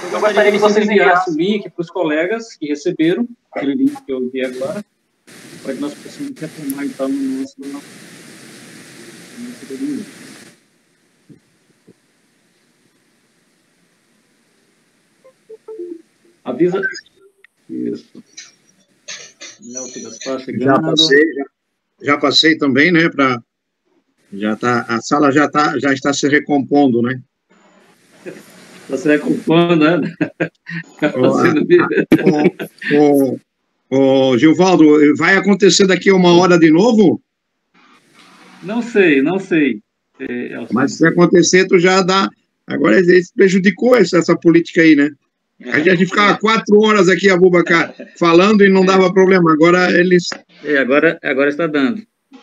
Eu gostaria que vocês enviassem o link para os colegas que receberam, aquele link que eu enviei agora, para que nós possamos retomar, então, no nosso domínio. Avisa. Isso. Já passei também, né? A sala já está se recompondo, né? Está se recompondo, né? Gilvaldo, vai acontecer daqui a 1 hora de novo? Não sei. Mas se acontecer, tu já dá... Agora, isso prejudicou essa política aí, né? A gente ficava 4 horas aqui, Abubakar, falando e não dava problema. Agora eles... Agora está dando.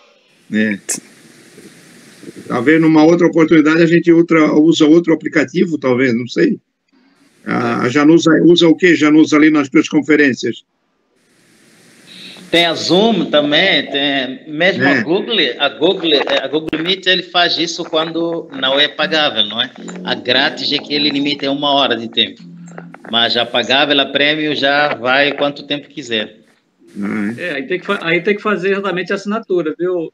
Talvez numa outra oportunidade a gente usa outro aplicativo, talvez, não sei. A Janusa usa o quê, Janusa, ali nas tuas conferências? Tem a Zoom também, tem mesmo a Google Meet, ele faz isso quando não é pagável, não é? A grátis é que ele limita 1 hora de tempo. Mas a pagável, a prêmio, já vai quanto tempo quiser. Aí tem que fazer exatamente a assinatura, viu?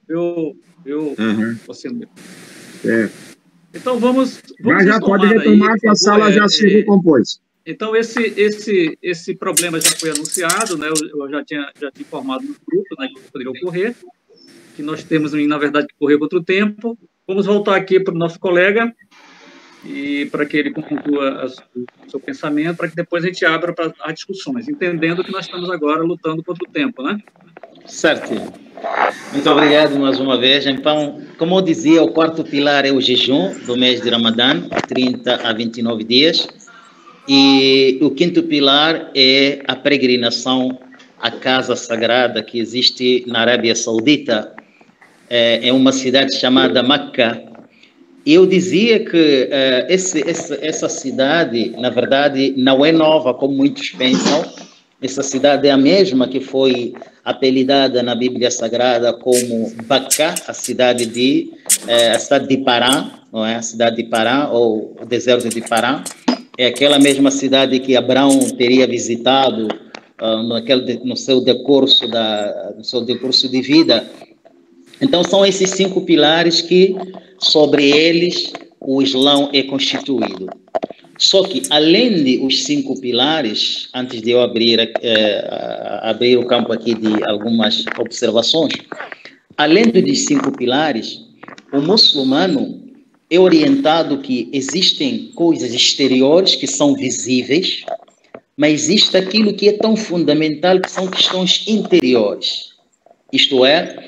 Então, vamos já pode retomar aí, que a sala já se recompôs. Então, esse problema já foi anunciado, né? Eu já tinha informado no grupo, né, que poderia ocorrer, que nós temos, na verdade, que correr contra o tempo. Vamos voltar aqui para o nosso colega, e para que ele conclua o seu pensamento, para que depois a gente abra para as discussões, entendendo que nós estamos agora lutando contra o tempo, né? Certo. Muito obrigado mais uma vez. Então, como eu dizia, o 4º pilar é o jejum do mês de Ramadã, 30 a 29 dias. E o 5º pilar é a peregrinação à Casa Sagrada que existe na Arábia Saudita, é uma cidade chamada Meca. Eu dizia que essa cidade, na verdade, não é nova, como muitos pensam. Essa cidade é a mesma que foi apelidada na Bíblia Sagrada como Bacá, a cidade de Parã, não é? A cidade de Parã, ou o deserto de Parã. É aquela mesma cidade que Abraão teria visitado no seu decurso de vida. Então, são esses 5 pilares que, sobre eles, o Islão é constituído. Só que, além de os 5 pilares, antes de eu abrir o campo aqui de algumas observações, além dos 5 pilares, o muçulmano é orientado que existem coisas exteriores que são visíveis, mas existe aquilo que é tão fundamental, que são questões interiores. Isto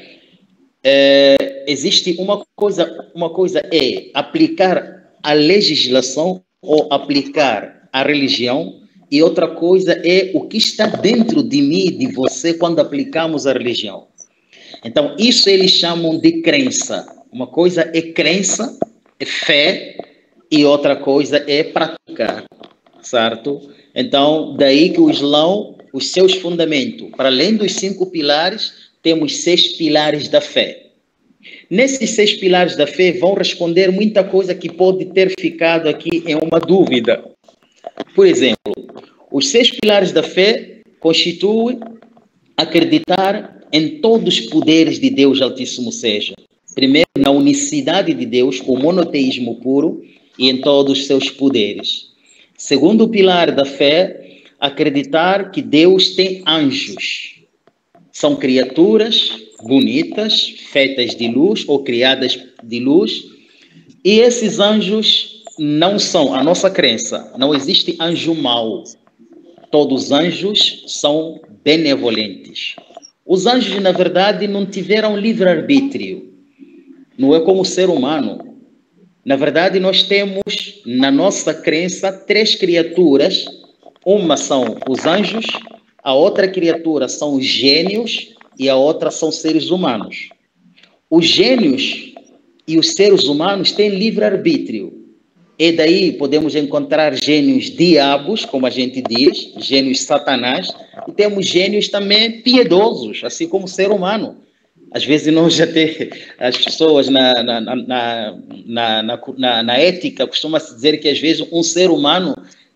existe uma coisa é aplicar a legislação ou aplicar a religião, e outra coisa é o que está dentro de mim e de você quando aplicamos a religião. Então, isso eles chamam de crença. Uma coisa é crença, é fé, e outra coisa é praticar, certo? Então, daí que o Islão, os seus fundamentos, para além dos 5 pilares, temos 6 pilares da fé. Nesses 6 pilares da fé vão responder muita coisa que pode ter ficado aqui em uma dúvida. Por exemplo, os 6 pilares da fé constituem acreditar em todos os poderes de Deus Altíssimo seja. Primeiro, na unicidade de Deus, o monoteísmo puro e em todos os seus poderes. Segundo pilar da fé, acreditar que Deus tem anjos. São criaturas bonitas, feitas de luz ou criadas de luz, e esses anjos não são a nossa crença. Não existe anjo mau. Todos os anjos são benevolentes. Os anjos, na verdade, não tiveram livre-arbítrio. Não é como o ser humano. Na verdade, nós temos, na nossa crença, 3 criaturas. Uma são os anjos, a outra criatura são os gênios e a outra são seres humanos. Os gênios e os seres humanos têm livre-arbítrio. E daí podemos encontrar gênios diabos, como a gente diz, gênios satanás, e temos gênios também piedosos, assim como o ser humano. Às vezes nós já temos as pessoas na ética costuma-se dizer que às vezes um ser humano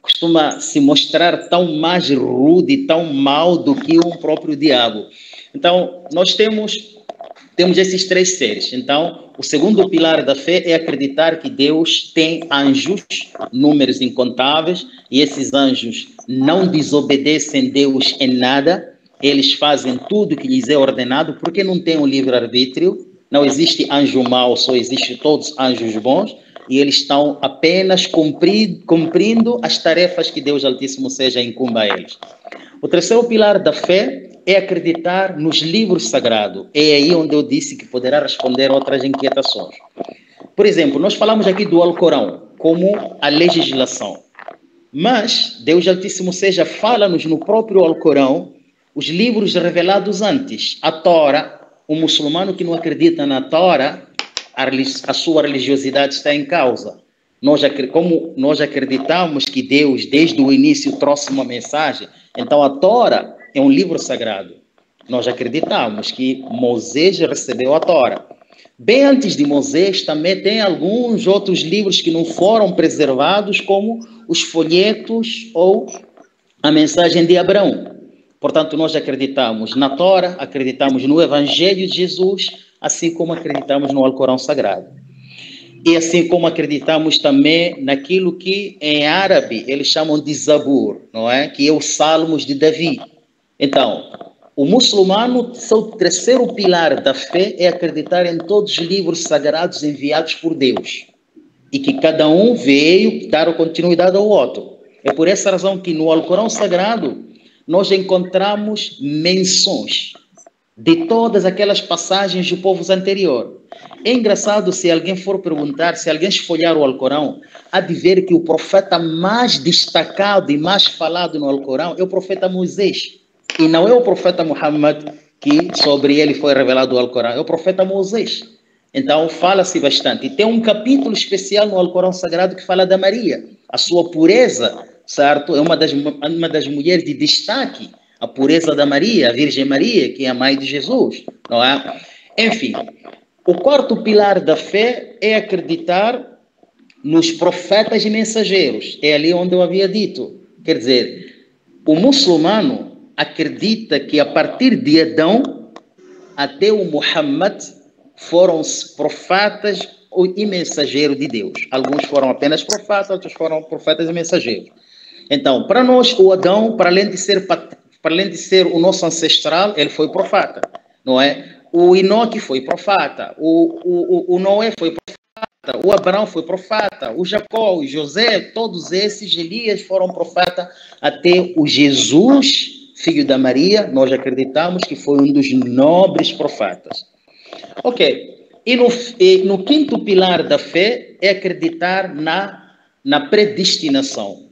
costuma se mostrar tão mais rude, tão mal do que o próprio diabo. Então, nós temos esses três seres. Então, o segundo pilar da fé é acreditar que Deus tem anjos, números incontáveis, e esses anjos não desobedecem Deus em nada, eles fazem tudo que lhes é ordenado, porque não tem um livre-arbítrio, não existe anjo mau, só existe todos anjos bons, e eles estão apenas cumprindo as tarefas que Deus Altíssimo seja incumba a eles. O terceiro pilar da fé é acreditar nos livros sagrados. É aí onde eu disse que poderá responder outras inquietações. Por exemplo, nós falamos aqui do Alcorão como a legislação. Mas Deus Altíssimo seja fala-nos no próprio Alcorão os livros revelados antes. A Tora, o muçulmano que não acredita na Tora, a sua religiosidade está em causa. Como nós acreditamos que Deus, desde o início, trouxe uma mensagem, então a Tora é um livro sagrado. Nós acreditamos que Moisés recebeu a Tora. Bem antes de Moisés, também tem alguns outros livros que não foram preservados, como os folhetos ou a mensagem de Abraão. Portanto, nós acreditamos na Tora, acreditamos no Evangelho de Jesus, assim como acreditamos no Alcorão Sagrado. E assim como acreditamos também naquilo que em árabe eles chamam de Zabur, não é? Que é os Salmos de Davi. Então, o muçulmano, seu terceiro pilar da fé é acreditar em todos os livros sagrados enviados por Deus. E que cada um veio dar continuidade ao outro. É por essa razão que no Alcorão Sagrado nós encontramos menções de todas aquelas passagens de povos anteriores. É engraçado, se alguém for perguntar, se alguém esfolhar o Alcorão, há de ver que o profeta mais destacado e mais falado no Alcorão é o profeta Moisés. E não é o profeta Muhammad que sobre ele foi revelado o Alcorão, é o profeta Moisés. Então fala-se bastante. E tem um capítulo especial no Alcorão Sagrado que fala da Maria, a sua pureza, certo? É uma das mulheres de destaque, a pureza da Maria, a Virgem Maria, que é a mãe de Jesus, não é? Enfim, o quarto pilar da fé é acreditar nos profetas e mensageiros. É ali onde eu havia dito. Quer dizer, o muçulmano acredita que a partir de Adão até o Muhammad foram profetas e mensageiros de Deus. Alguns foram apenas profetas, outros foram profetas e mensageiros. Então, para nós, o Adão, para além de ser o nosso ancestral, ele foi profeta, não é? O Enoque foi profeta, o Noé foi profeta, o Abraão foi profeta, o Jacó, o José, todos esses, Elias foram profeta, até o Jesus, filho da Maria, nós acreditamos que foi um dos nobres profetas. Ok, e no quinto pilar da fé é acreditar na predestinação.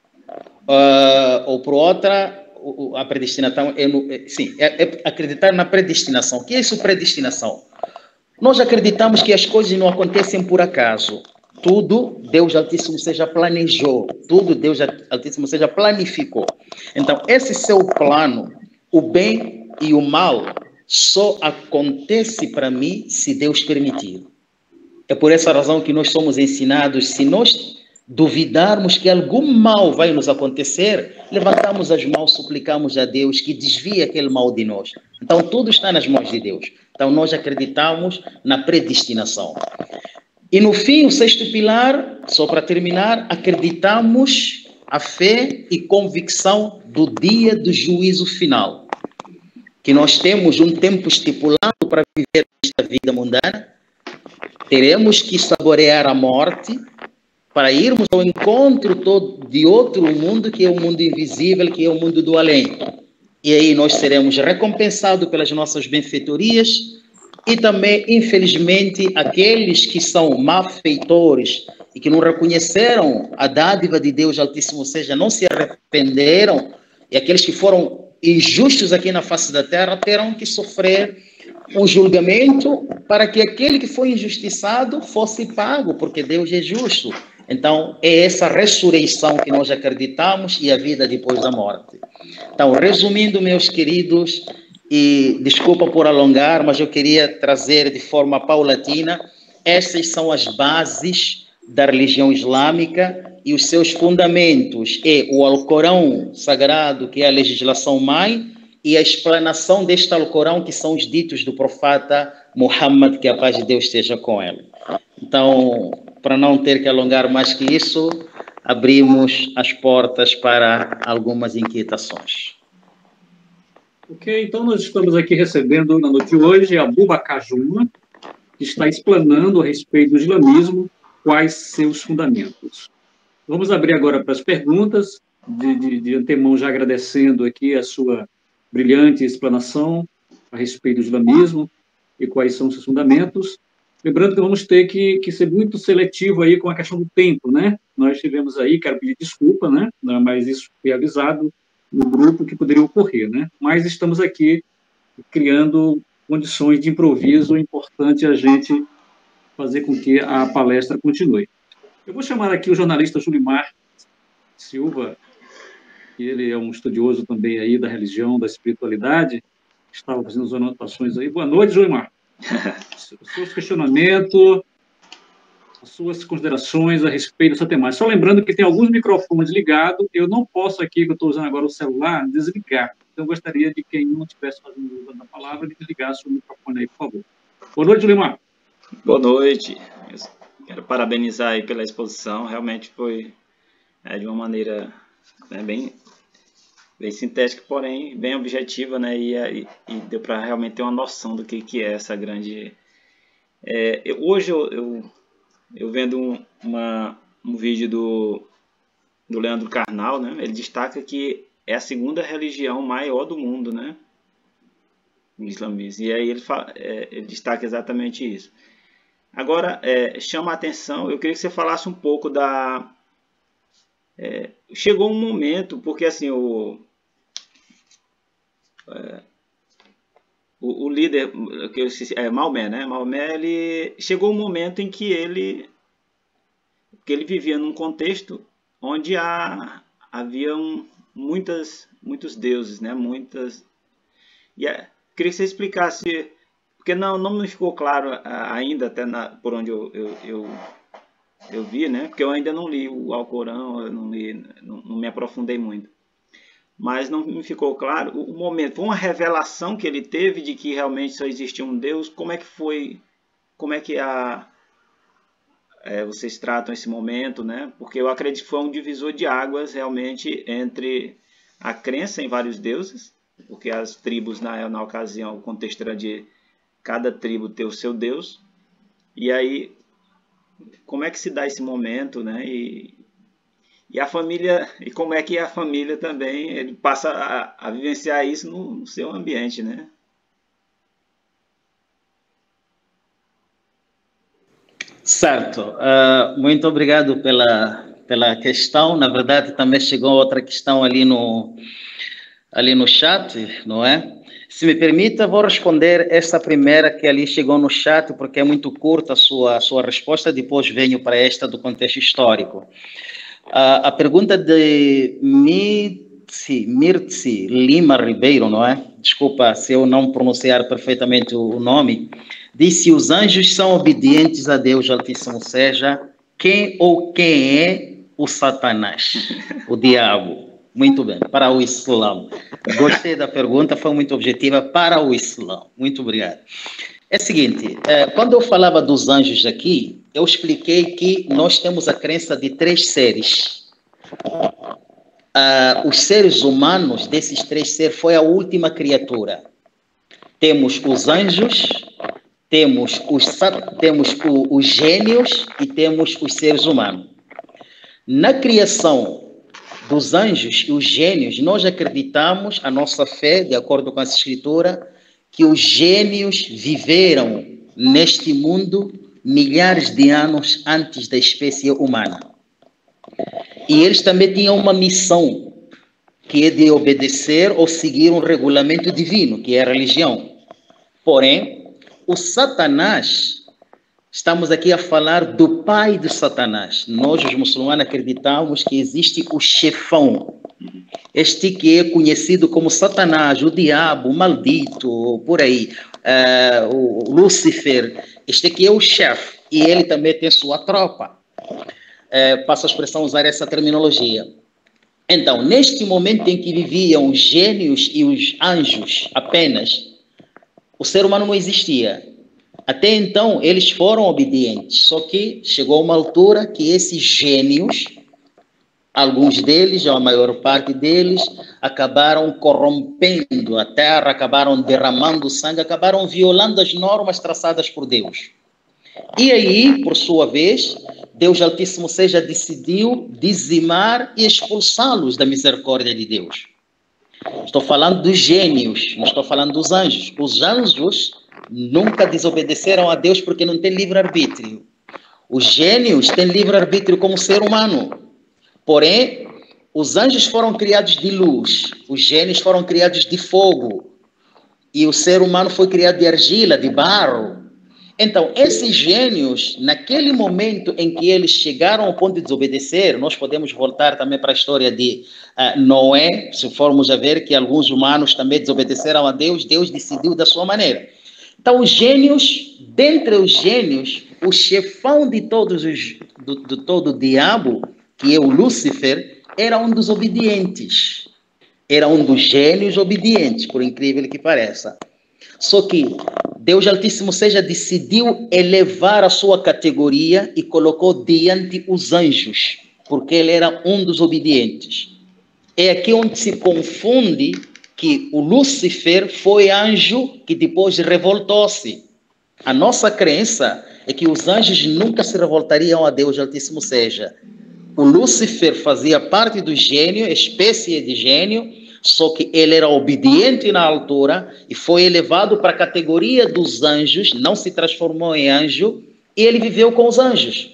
Ou por outra, a predestinação é acreditar na predestinação. O que é isso, predestinação? Nós acreditamos que as coisas não acontecem por acaso. Tudo Deus Altíssimo seja planejou, tudo Deus Altíssimo seja planificou. Então, esse seu plano, o bem e o mal, só acontece para mim se Deus permitir. É por essa razão que nós somos ensinados, se nós duvidarmos que algum mal vai nos acontecer, levantamos as mãos, suplicamos a Deus que desvie aquele mal de nós. Então, tudo está nas mãos de Deus. Então, nós acreditamos na predestinação. E no fim, o sexto pilar, só para terminar, acreditamos a fé e convicção do dia do juízo final. Que nós temos um tempo estipulado para viver esta vida mundana, teremos que saborear a morte, para irmos ao encontro de outro mundo, que é o mundo invisível, que é o mundo do além. E aí nós seremos recompensados pelas nossas benfeitorias e também, infelizmente, aqueles que são malfeitores e que não reconheceram a dádiva de Deus Altíssimo, ou seja, não se arrependeram, e aqueles que foram injustos aqui na face da terra terão que sofrer um julgamento para que aquele que foi injustiçado fosse pago, porque Deus é justo. Então, é essa ressurreição que nós acreditamos e a vida depois da morte. Então, resumindo, meus queridos, e desculpa por alongar, mas eu queria trazer de forma paulatina, essas são as bases da religião islâmica e os seus fundamentos é o Alcorão Sagrado, que é a legislação mãe, e a explanação deste Alcorão, que são os ditos do profeta Muhammad, que a paz de Deus esteja com ele. Então, para não ter que alongar mais que isso, abrimos as portas para algumas inquietações. Ok, então nós estamos aqui recebendo na noite de hoje Abubakar Juma, que está explanando a respeito do islamismo, quais seus fundamentos. Vamos abrir agora para as perguntas, de antemão já agradecendo aqui a sua brilhante explanação a respeito do islamismo e quais são os seus fundamentos. Lembrando que vamos ter que ser muito seletivo aí com a questão do tempo, né? Nós tivemos aí, quero pedir desculpa, né? Mas isso foi avisado no grupo que poderia ocorrer, né? Mas estamos aqui criando condições de improviso, é importante a gente fazer com que a palestra continue. Eu vou chamar aqui o jornalista Julimar Silva, que ele é um estudioso também aí da religião, da espiritualidade, estava fazendo as anotações aí. Boa noite, Julimar. Os seus questionamentos, as suas considerações a respeito dessa temática. Só lembrando que tem alguns microfones ligados, eu não posso aqui, que eu estou usando agora o celular, desligar. Então, eu gostaria de quem não estivesse fazendo uso da palavra, de desligar seu microfone aí, por favor. Boa noite, Julimar. Boa noite. Eu quero parabenizar aí pela exposição. Realmente foi de uma maneira bem sintética, porém bem objetiva, né? E deu para realmente ter uma noção do que é essa grande... hoje eu vendo um vídeo do Leandro Carnal, né? Ele destaca que é a segunda religião maior do mundo, né? O islamismo. E aí ele destaca exatamente isso. Agora, chama a atenção, eu queria que você falasse um pouco da... chegou um momento, porque assim, o líder, que eu esqueci, Maomé, né? Maomé, ele chegou um momento em que ele vivia num contexto onde havia muitos deuses, né? Queria que você explicasse, porque não me ficou claro ainda, até por onde eu vi, né? Porque eu ainda não li o Alcorão, eu não me aprofundei muito. Mas não me ficou claro o momento. Foi uma revelação que ele teve de que realmente só existia um Deus. Como é que foi? Como é que vocês tratam esse momento, né? Porque eu acredito que foi um divisor de águas realmente entre a crença em vários deuses, porque as tribos na ocasião, o contexto era de cada tribo ter o seu Deus. E aí, como é que se dá esse momento, né? E a família, e como é que a família também ele passa a vivenciar isso no seu ambiente, né? Certo. Muito obrigado pela questão. Na verdade, também chegou outra questão ali no chat, não é? Se me permita, vou responder essa primeira que ali chegou no chat, porque é muito curta a sua resposta, depois venho para esta do contexto histórico. A pergunta de Mirtzi Lima Ribeiro, não é? Desculpa se eu não pronunciar perfeitamente o nome. Disse: os anjos são obedientes a Deus Altíssimo, ou seja, quem é o Satanás, o diabo? Muito bem, para o Islã. Gostei da pergunta, foi muito objetiva para o Islã. Muito obrigado. É o seguinte, quando eu falava dos anjos aqui, eu expliquei que nós temos a crença de 3 seres. Os seres humanos, desses 3 seres, foi a última criatura. Temos os anjos, temos os gênios e temos os seres humanos. Na criação dos anjos e os gênios, nós acreditamos, a nossa fé, de acordo com essa escritura, que os gênios viveram neste mundo milhares de anos antes da espécie humana. E eles também tinham uma missão, que é de obedecer ou seguir um regulamento divino, que é a religião. Porém, o Satanás, estamos aqui a falar do pai de Satanás. Nós, os muçulmanos, acreditamos que existe o chefão. Este que é conhecido como Satanás, o diabo, o maldito, por aí, o Lúcifer. Este aqui é o chefe, e ele também tem sua tropa. Passo a expressão usar essa terminologia. Então, neste momento em que viviam os gênios e os anjos apenas, o ser humano não existia. Até então, eles foram obedientes, só que chegou uma altura que esses gênios, alguns deles, ou a maior parte deles, acabaram corrompendo a terra, acabaram derramando sangue, acabaram violando as normas traçadas por Deus. E aí, por sua vez, Deus Altíssimo Seja decidiu dizimar e expulsá-los da misericórdia de Deus. Estou falando dos gênios, não estou falando dos anjos. Os anjos nunca desobedeceram a Deus porque não têm livre-arbítrio. Os gênios têm livre-arbítrio como ser humano. Porém, os anjos foram criados de luz, os gênios foram criados de fogo, e o ser humano foi criado de argila, de barro. Então, esses gênios, naquele momento em que eles chegaram ao ponto de desobedecer, nós podemos voltar também para a história de Noé, se formos a ver que alguns humanos também desobedeceram a Deus, Deus decidiu da sua maneira. Então, os gênios, dentre os gênios, o chefão de todos de todo o diabo, que é o Lúcifer, era um dos obedientes. Era um dos gênios obedientes, por incrível que pareça. Só que Deus Altíssimo Seja decidiu elevar a sua categoria e colocou diante os anjos, porque ele era um dos obedientes. É aqui onde se confunde que o Lúcifer foi anjo que depois revoltou-se. A nossa crença é que os anjos nunca se revoltariam a Deus Altíssimo Seja. O Lúcifer fazia parte do gênio, espécie de gênio, só que ele era obediente na altura e foi elevado para a categoria dos anjos, não se transformou em anjo, e ele viveu com os anjos.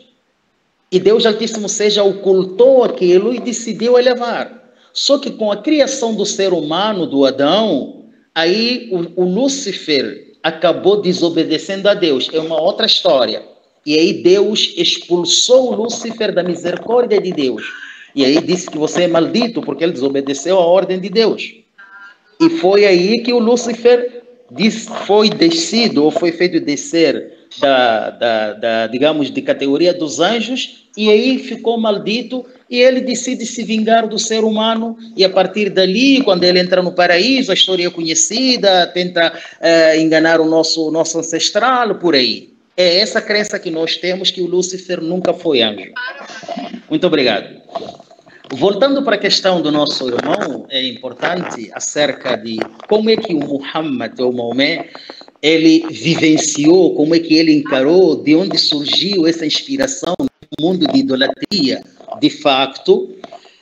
E Deus Altíssimo Seja ocultou aquilo e decidiu elevar. Só que com a criação do ser humano, do Adão, aí o Lúcifer acabou desobedecendo a Deus. É uma outra história. E aí Deus expulsou o Lúcifer da misericórdia de Deus. E aí disse que você é maldito porque ele desobedeceu a ordem de Deus. E foi aí que o Lúcifer foi descido, ou foi feito descer digamos, de categoria dos anjos, e aí ficou maldito, e ele decide se vingar do ser humano, e a partir dali, quando ele entra no paraíso, a história é conhecida, tenta enganar o nosso ancestral, por aí. É essa crença que nós temos, que o Lúcifer nunca foi anjo. Muito obrigado. Voltando para a questão do nosso irmão, é importante acerca de como é que o Muhammad, ou Maomé, ele vivenciou, como é que ele encarou, de onde surgiu essa inspiração no mundo de idolatria. De facto,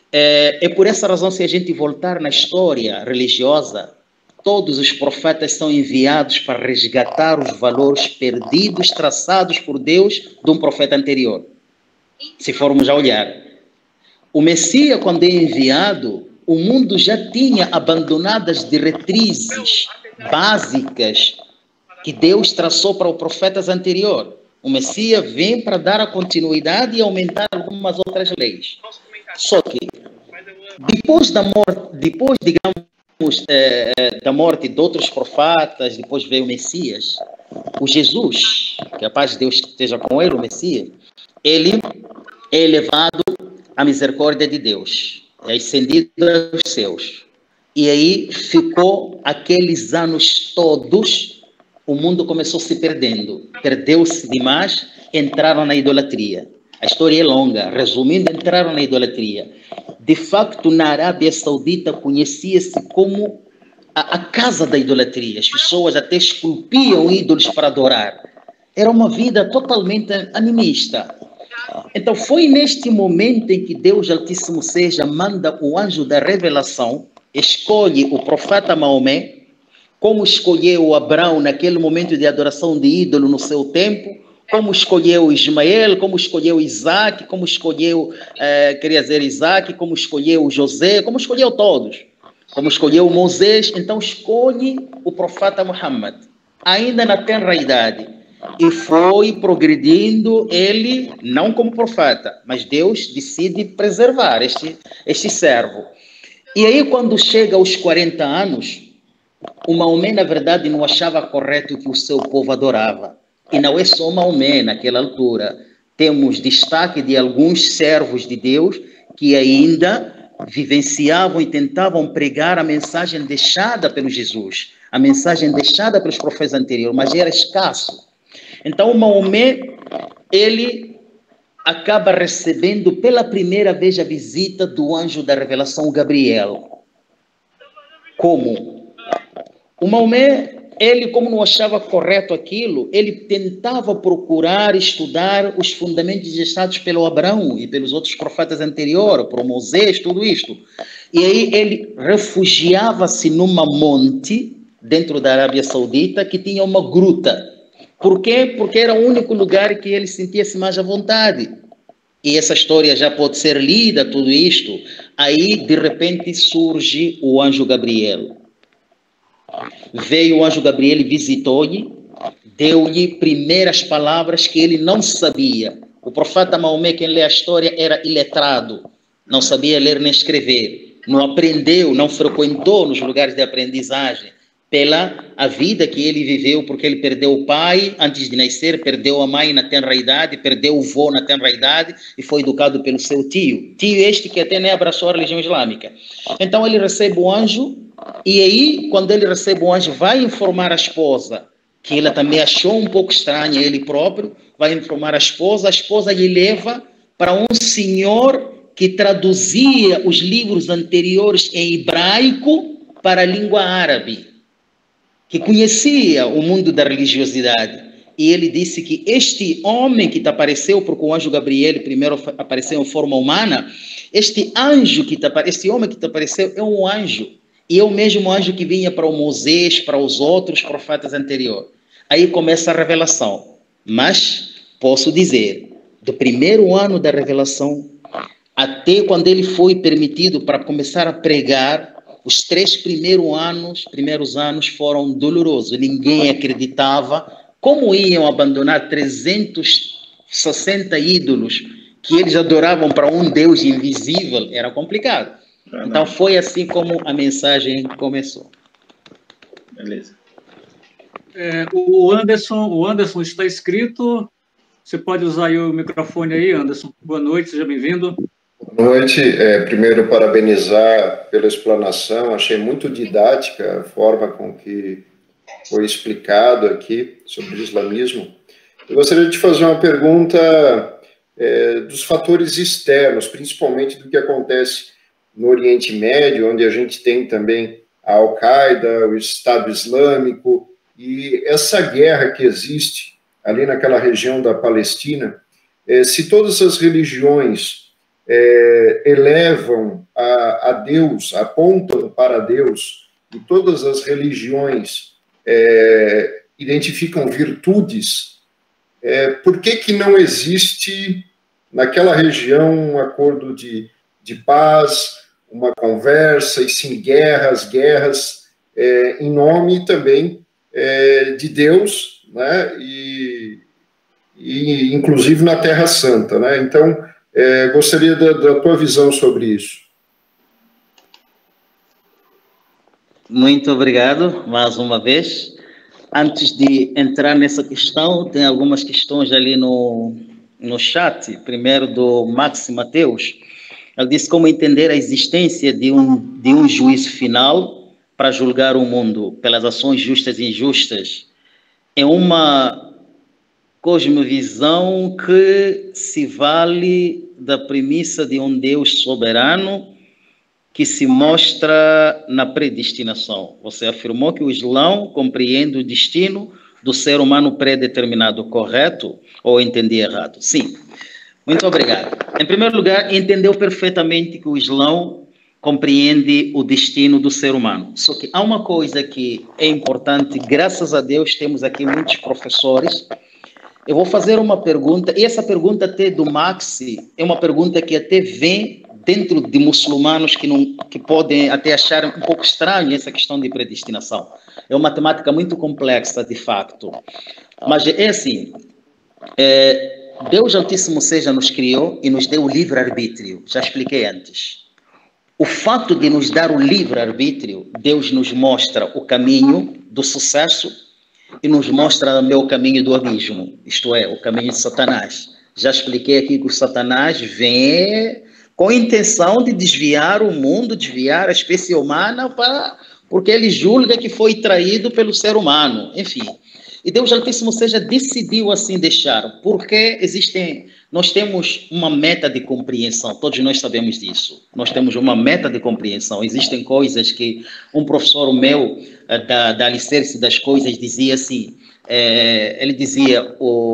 é por essa razão, se a gente voltar na história religiosa, todos os profetas são enviados para resgatar os valores perdidos, traçados por Deus de um profeta anterior. Se formos a olhar, o Messias, quando é enviado, o mundo já tinha abandonado as diretrizes básicas que Deus traçou para os profetas anteriores. O Messias vem para dar a continuidade e aumentar algumas outras leis. Só que, depois da morte, digamos, da morte de outros profetas, depois veio o Messias, o Jesus, que a paz de Deus esteja com ele, o Messias, ele é elevado à misericórdia de Deus, é ascendido aos céus. E aí ficou aqueles anos todos, o mundo começou se perdendo, perdeu-se demais, entraram na idolatria. A história é longa, resumindo, entraram na idolatria. De facto, na Arábia Saudita conhecia-se como a casa da idolatria. As pessoas até esculpiam ídolos para adorar. Era uma vida totalmente animista. Então, foi neste momento em que Deus Altíssimo Seja manda o anjo da revelação, escolhe o profeta Maomé, como escolheu Abraão naquele momento de adoração de ídolo no seu tempo, como escolheu Ismael, como escolheu Isaac, como escolheu, Isaac, como escolheu José, como escolheu todos, como escolheu Moisés. Então escolhe o profeta Muhammad, ainda na tenra idade, e foi progredindo ele, não como profeta, mas Deus decide preservar este servo. E aí quando chega aos 40 anos, o Maomé, na verdade, não achava correto que o seu povo adorava. E não é só Maomé naquela altura. temos destaque de alguns servos de Deus que ainda vivenciavam e tentavam pregar a mensagem deixada pelo Jesus, a mensagem deixada pelos profetas anteriores, mas era escasso. Então, Maomé, ele acaba recebendo pela primeira vez a visita do anjo da revelação Gabriel. Como? O Maomé, ele, como não achava correto aquilo, ele tentava procurar estudar os fundamentos deixados pelo Abraão e pelos outros profetas anteriores, por Moisés, tudo isto. E aí ele refugiava-se numa monte, dentro da Arábia Saudita, que tinha uma gruta. Por quê? Porque era o único lugar que ele sentia-se mais à vontade. E essa história já pode ser lida, tudo isto. Aí, de repente, surge o anjo Gabriel. Veio o anjo Gabriel e visitou-lhe, deu-lhe primeiras palavras que ele não sabia. O profeta Maomé, quem lê a história, era iletrado, não sabia ler nem escrever, não aprendeu, não frequentou nos lugares de aprendizagem, pela a vida que ele viveu, porque ele perdeu o pai antes de nascer, perdeu a mãe na tenra idade, perdeu o avô na tenra idade e foi educado pelo seu tio. Tio este que até nem abraçou a religião islâmica. Então ele recebe o anjo, e aí, quando ele recebe o anjo, vai informar a esposa, que ela também achou um pouco estranha, ele próprio, vai informar a esposa lhe leva para um senhor que traduzia os livros anteriores em hebraico para a língua árabe, que conhecia o mundo da religiosidade. E ele disse que este homem que te apareceu, porque o anjo Gabriel primeiro apareceu em forma humana, este homem que te apareceu é um anjo, e é o mesmo anjo que vinha para o Moisés, para os outros profetas anteriores. Aí começa a revelação. Mas posso dizer, do primeiro ano da revelação até quando ele foi permitido para começar a pregar, os 3 primeiros anos foram dolorosos. Ninguém acreditava como iam abandonar 360 ídolos que eles adoravam para um Deus invisível. Era complicado. Então foi assim como a mensagem começou. Beleza. O Anderson está inscrito. Você pode usar aí o microfone aí, Anderson. Boa noite, seja bem-vindo. Boa noite. Primeiro, parabenizar pela explanação. Achei muito didática a forma com que foi explicado aqui sobre o islamismo. Eu gostaria de fazer uma pergunta dos fatores externos, principalmente do que acontece no Oriente Médio, onde a gente tem também a Al-Qaeda, o Estado Islâmico, e essa guerra que existe ali naquela região da Palestina. Se todas as religiões elevam a Deus, apontam para Deus, e todas as religiões identificam virtudes, por que não existe naquela região um acordo de paz, uma conversa, e sim guerras, em nome também de Deus, né, e inclusive na Terra Santa, né? Então, gostaria da tua visão sobre isso. Muito obrigado, mais uma vez. Antes de entrar nessa questão, tem algumas questões ali no chat. Primeiro, do Maxi Mateus. Ele disse como entender a existência de um juízo final para julgar o mundo pelas ações justas e injustas. É uma cosmovisão que se vale da premissa de um Deus soberano que se mostra na predestinação. Você afirmou que o Islão compreende o destino do ser humano predeterminado, correto? Ou entendi errado? Sim. Muito obrigado. Em primeiro lugar, entendeu perfeitamente que o Islão compreende o destino do ser humano. Só que há uma coisa que é importante, graças a Deus temos aqui muitos professores. Eu vou fazer uma pergunta, e essa pergunta até do Maxi é uma pergunta que até vem dentro de muçulmanos que podem até achar um pouco estranho essa questão de predestinação. É uma temática muito complexa, de facto. Mas é assim, Deus Altíssimo Seja nos criou e nos deu o livre-arbítrio, já expliquei antes. O fato de nos dar o livre-arbítrio, Deus nos mostra o caminho do sucesso e nos mostra também o caminho do abismo, isto é, o caminho de Satanás. Já expliquei aqui que o Satanás vem com a intenção de desviar o mundo, desviar a espécie humana, porque ele julga que foi traído pelo ser humano, enfim. E Deus Altíssimo seja decidiu assim deixar, porque nós temos uma meta de compreensão, todos nós sabemos disso. Nós temos uma meta de compreensão. Existem coisas que um professor meu, da Alicerce das Coisas, dizia assim, ele dizia,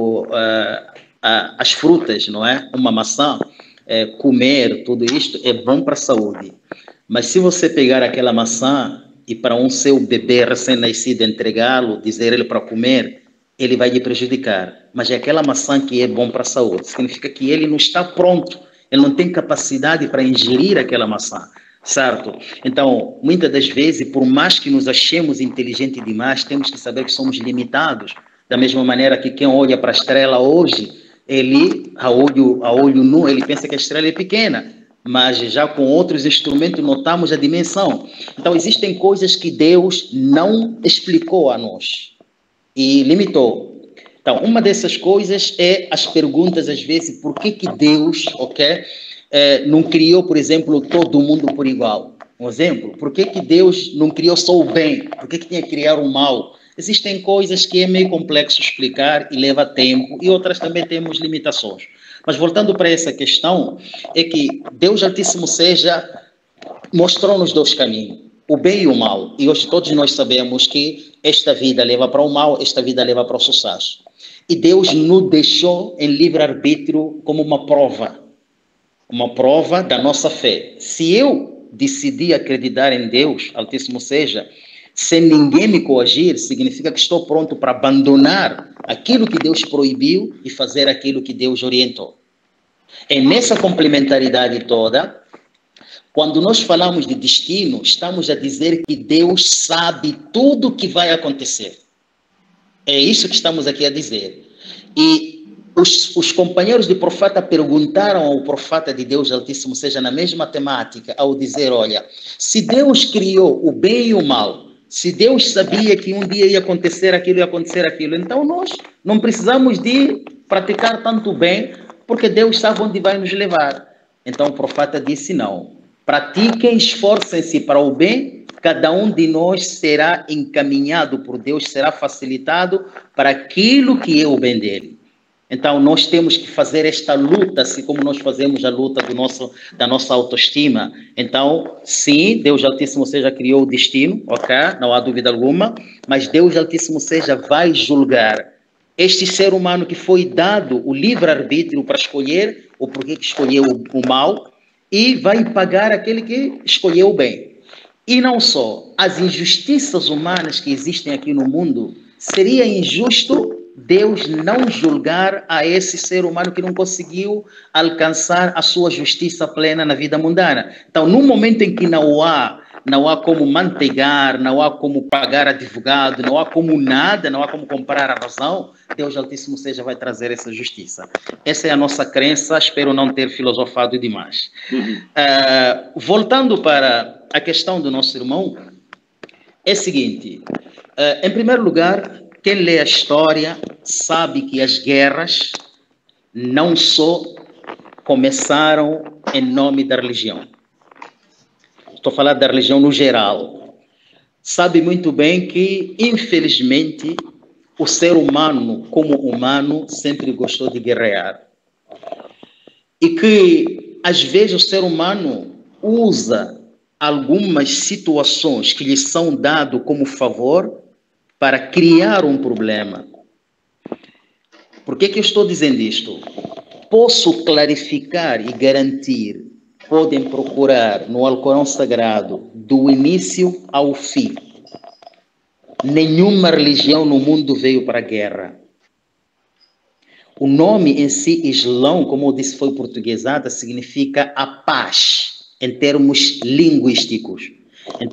as frutas, não é? Uma maçã, comer, tudo isto é bom para a saúde. Mas se você pegar aquela maçã e para um seu bebê recém-nascido entregá-lo, dizer ele para comer, ele vai lhe prejudicar. Mas é aquela maçã que é bom para a saúde. Significa que ele não está pronto, ele não tem capacidade para ingerir aquela maçã, certo? Então, muitas das vezes, por mais que nos achemos inteligentes demais, temos que saber que somos limitados. Da mesma maneira que quem olha para a estrela hoje, ele, a olho nu, ele pensa que a estrela é pequena, mas já com outros instrumentos notamos a dimensão. Então, existem coisas que Deus não explicou a nós e limitou. Então, uma dessas coisas é as perguntas, às vezes, por que Deus, não criou, por exemplo, todo mundo por igual? Um exemplo, por que Deus não criou só o bem? Por que tinha que criar o mal? Existem coisas que é meio complexo explicar e leva tempo, e outras também temos limitações. Mas voltando para essa questão, é que Deus Altíssimo mostrou-nos dois caminhos, o bem e o mal. E hoje todos nós sabemos que esta vida leva para o mal, esta vida leva para o sucesso. E Deus nos deixou em livre-arbítrio como uma prova da nossa fé. Se eu decidir acreditar em Deus Altíssimo sem ninguém me coagir, significa que estou pronto para abandonar aquilo que Deus proibiu e fazer aquilo que Deus orientou. É nessa complementaridade toda, quando nós falamos de destino, estamos a dizer que Deus sabe tudo o que vai acontecer. É isso que estamos aqui a dizer. E os companheiros de profeta perguntaram ao profeta de Deus Altíssimo, seja na mesma temática, ao dizer, olha, se Deus criou o bem e o mal, se Deus sabia que um dia ia acontecer aquilo, então nós não precisamos de praticar tanto bem, porque Deus sabe onde vai nos levar. Então o profeta disse, não, pratiquem, esforcem-se para o bem, cada um de nós será encaminhado por Deus, será facilitado para aquilo que é o bem dele. Então, nós temos que fazer esta luta, assim como nós fazemos a luta da nossa autoestima. Então, sim, Deus Altíssimo criou o destino, ok? Não há dúvida alguma, mas Deus Altíssimo vai julgar este ser humano que foi dado o livre-arbítrio para escolher o porquê que escolheu o mal e vai pagar aquele que escolheu o bem. E não só, as injustiças humanas que existem aqui no mundo, seria injusto Deus não julgar a esse ser humano que não conseguiu alcançar a sua justiça plena na vida mundana. Então, no momento em que não há como manteigar, não há como pagar advogado, não há como nada, não há como comprar a razão, Deus Altíssimo vai trazer essa justiça. Essa é a nossa crença, espero não ter filosofado demais. Voltando para a questão do nosso irmão, é o seguinte, em primeiro lugar, quem lê a história sabe que as guerras não só começaram em nome da religião. Estou a falar da religião no geral. Sabe muito bem que, infelizmente, o ser humano, como humano, sempre gostou de guerrear. E que, às vezes, o ser humano usa algumas situações que lhe são dadas como favor para criar um problema. Por que eu estou dizendo isto? Posso clarificar e garantir, podem procurar no Alcorão Sagrado, do início ao fim. Nenhuma religião no mundo veio para a guerra. O nome em si, Islão, como eu disse, foi portuguesada, significa a paz, em termos linguísticos. Em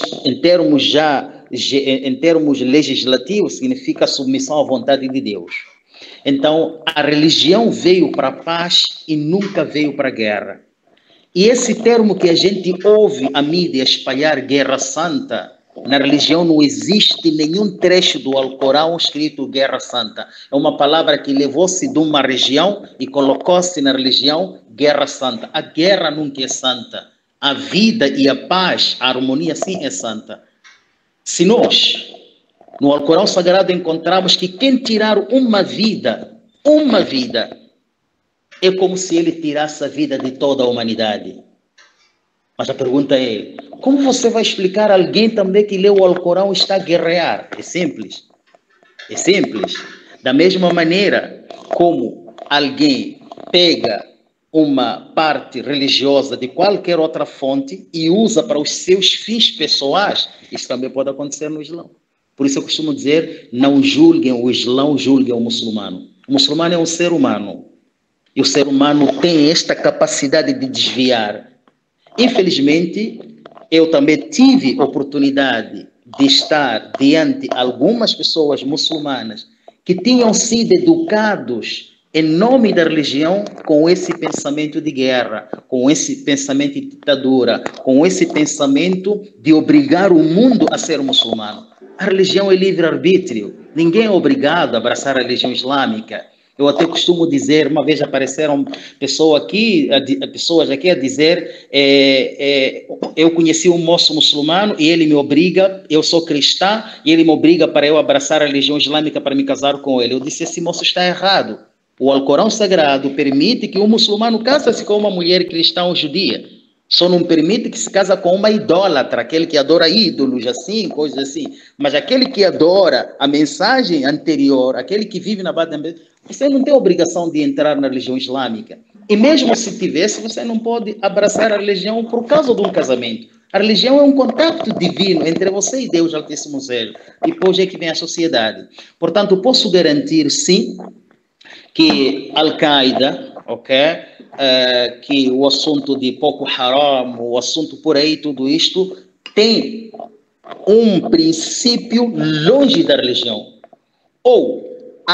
termos legislativos, significa submissão à vontade de Deus. Então, a religião veio para a paz e nunca veio para a guerra. E esse termo que a gente ouve a mídia espalhar, Guerra Santa, Na religião não existe nenhum trecho do Alcorão escrito Guerra Santa. É uma palavra que levou-se de uma região e colocou-se na religião Guerra Santa. A guerra nunca é santa. A vida e a paz, a harmonia sim é santa. Se nós, no Alcorão Sagrado, encontramos que quem tirar uma vida, é como se ele tirasse a vida de toda a humanidade. Mas a pergunta é, como você vai explicar a alguém também que lê o Alcorão e está a guerrear? É simples. É simples. Da mesma maneira como alguém pega uma parte religiosa de qualquer outra fonte e usa para os seus fins pessoais, isso também pode acontecer no Islão. Por isso eu costumo dizer, não julguem o Islão, julguem o muçulmano. O muçulmano é um ser humano. E o ser humano tem esta capacidade de desviar. Infelizmente, eu também tive oportunidade de estar diante de algumas pessoas muçulmanas que tinham sido educados em nome da religião com esse pensamento de guerra, com esse pensamento de ditadura, com esse pensamento de obrigar o mundo a ser muçulmano. A religião é livre-arbítrio. Ninguém é obrigado a abraçar a religião islâmica. Eu até costumo dizer, uma vez apareceram pessoas aqui a dizer, eu conheci um moço muçulmano e ele me obriga, eu sou cristã, e ele me obriga para eu abraçar a religião islâmica para me casar com ele. Eu disse, esse moço está errado. O Alcorão Sagrado permite que um muçulmano case-se com uma mulher cristã ou judia. Só não permite que se casa com uma idólatra, aquele que adora ídolos, assim, coisas assim. Mas aquele que adora a mensagem anterior, aquele que vive na base da... Você não tem obrigação de entrar na religião islâmica. E mesmo se tivesse, você não pode abraçar a religião por causa de um casamento. A religião é um contato divino entre você e Deus Altíssimo Seja. Depois é que vem a sociedade. Portanto, posso garantir, sim, que Al-Qaeda, que o assunto de Boko Haram, o assunto por aí, tudo isto, tem um princípio longe da religião. Ou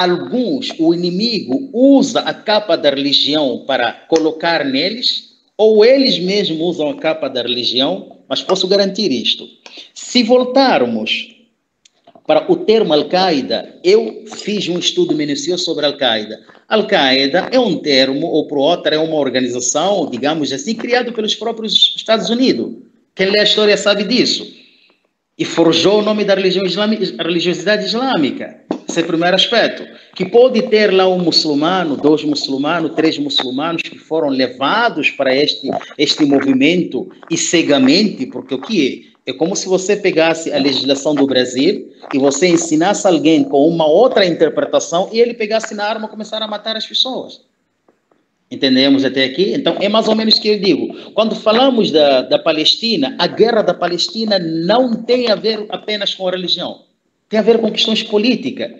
o inimigo usa a capa da religião para colocar neles, ou eles mesmos usam a capa da religião, mas posso garantir isto. Se voltarmos para o termo Al-Qaeda, eu fiz um estudo minucioso sobre Al-Qaeda. Al-Qaeda é um termo, ou por outra, é uma organização, digamos assim, criada pelos próprios Estados Unidos. Quem lê a história sabe disso. E forjou o nome da religiosidade islâmica. Esse é o primeiro aspecto. Que pode ter lá um muçulmano, 2 muçulmanos, 3 muçulmanos que foram levados para este movimento e cegamente, porque o que é? É como se você pegasse a legislação do Brasil e você ensinasse alguém com uma outra interpretação e ele pegasse na arma e começasse a matar as pessoas. Entendemos até aqui? Então, é mais ou menos o que eu digo. Quando falamos da Palestina, a guerra da Palestina não tem a ver apenas com a religião. Tem a ver com questões políticas.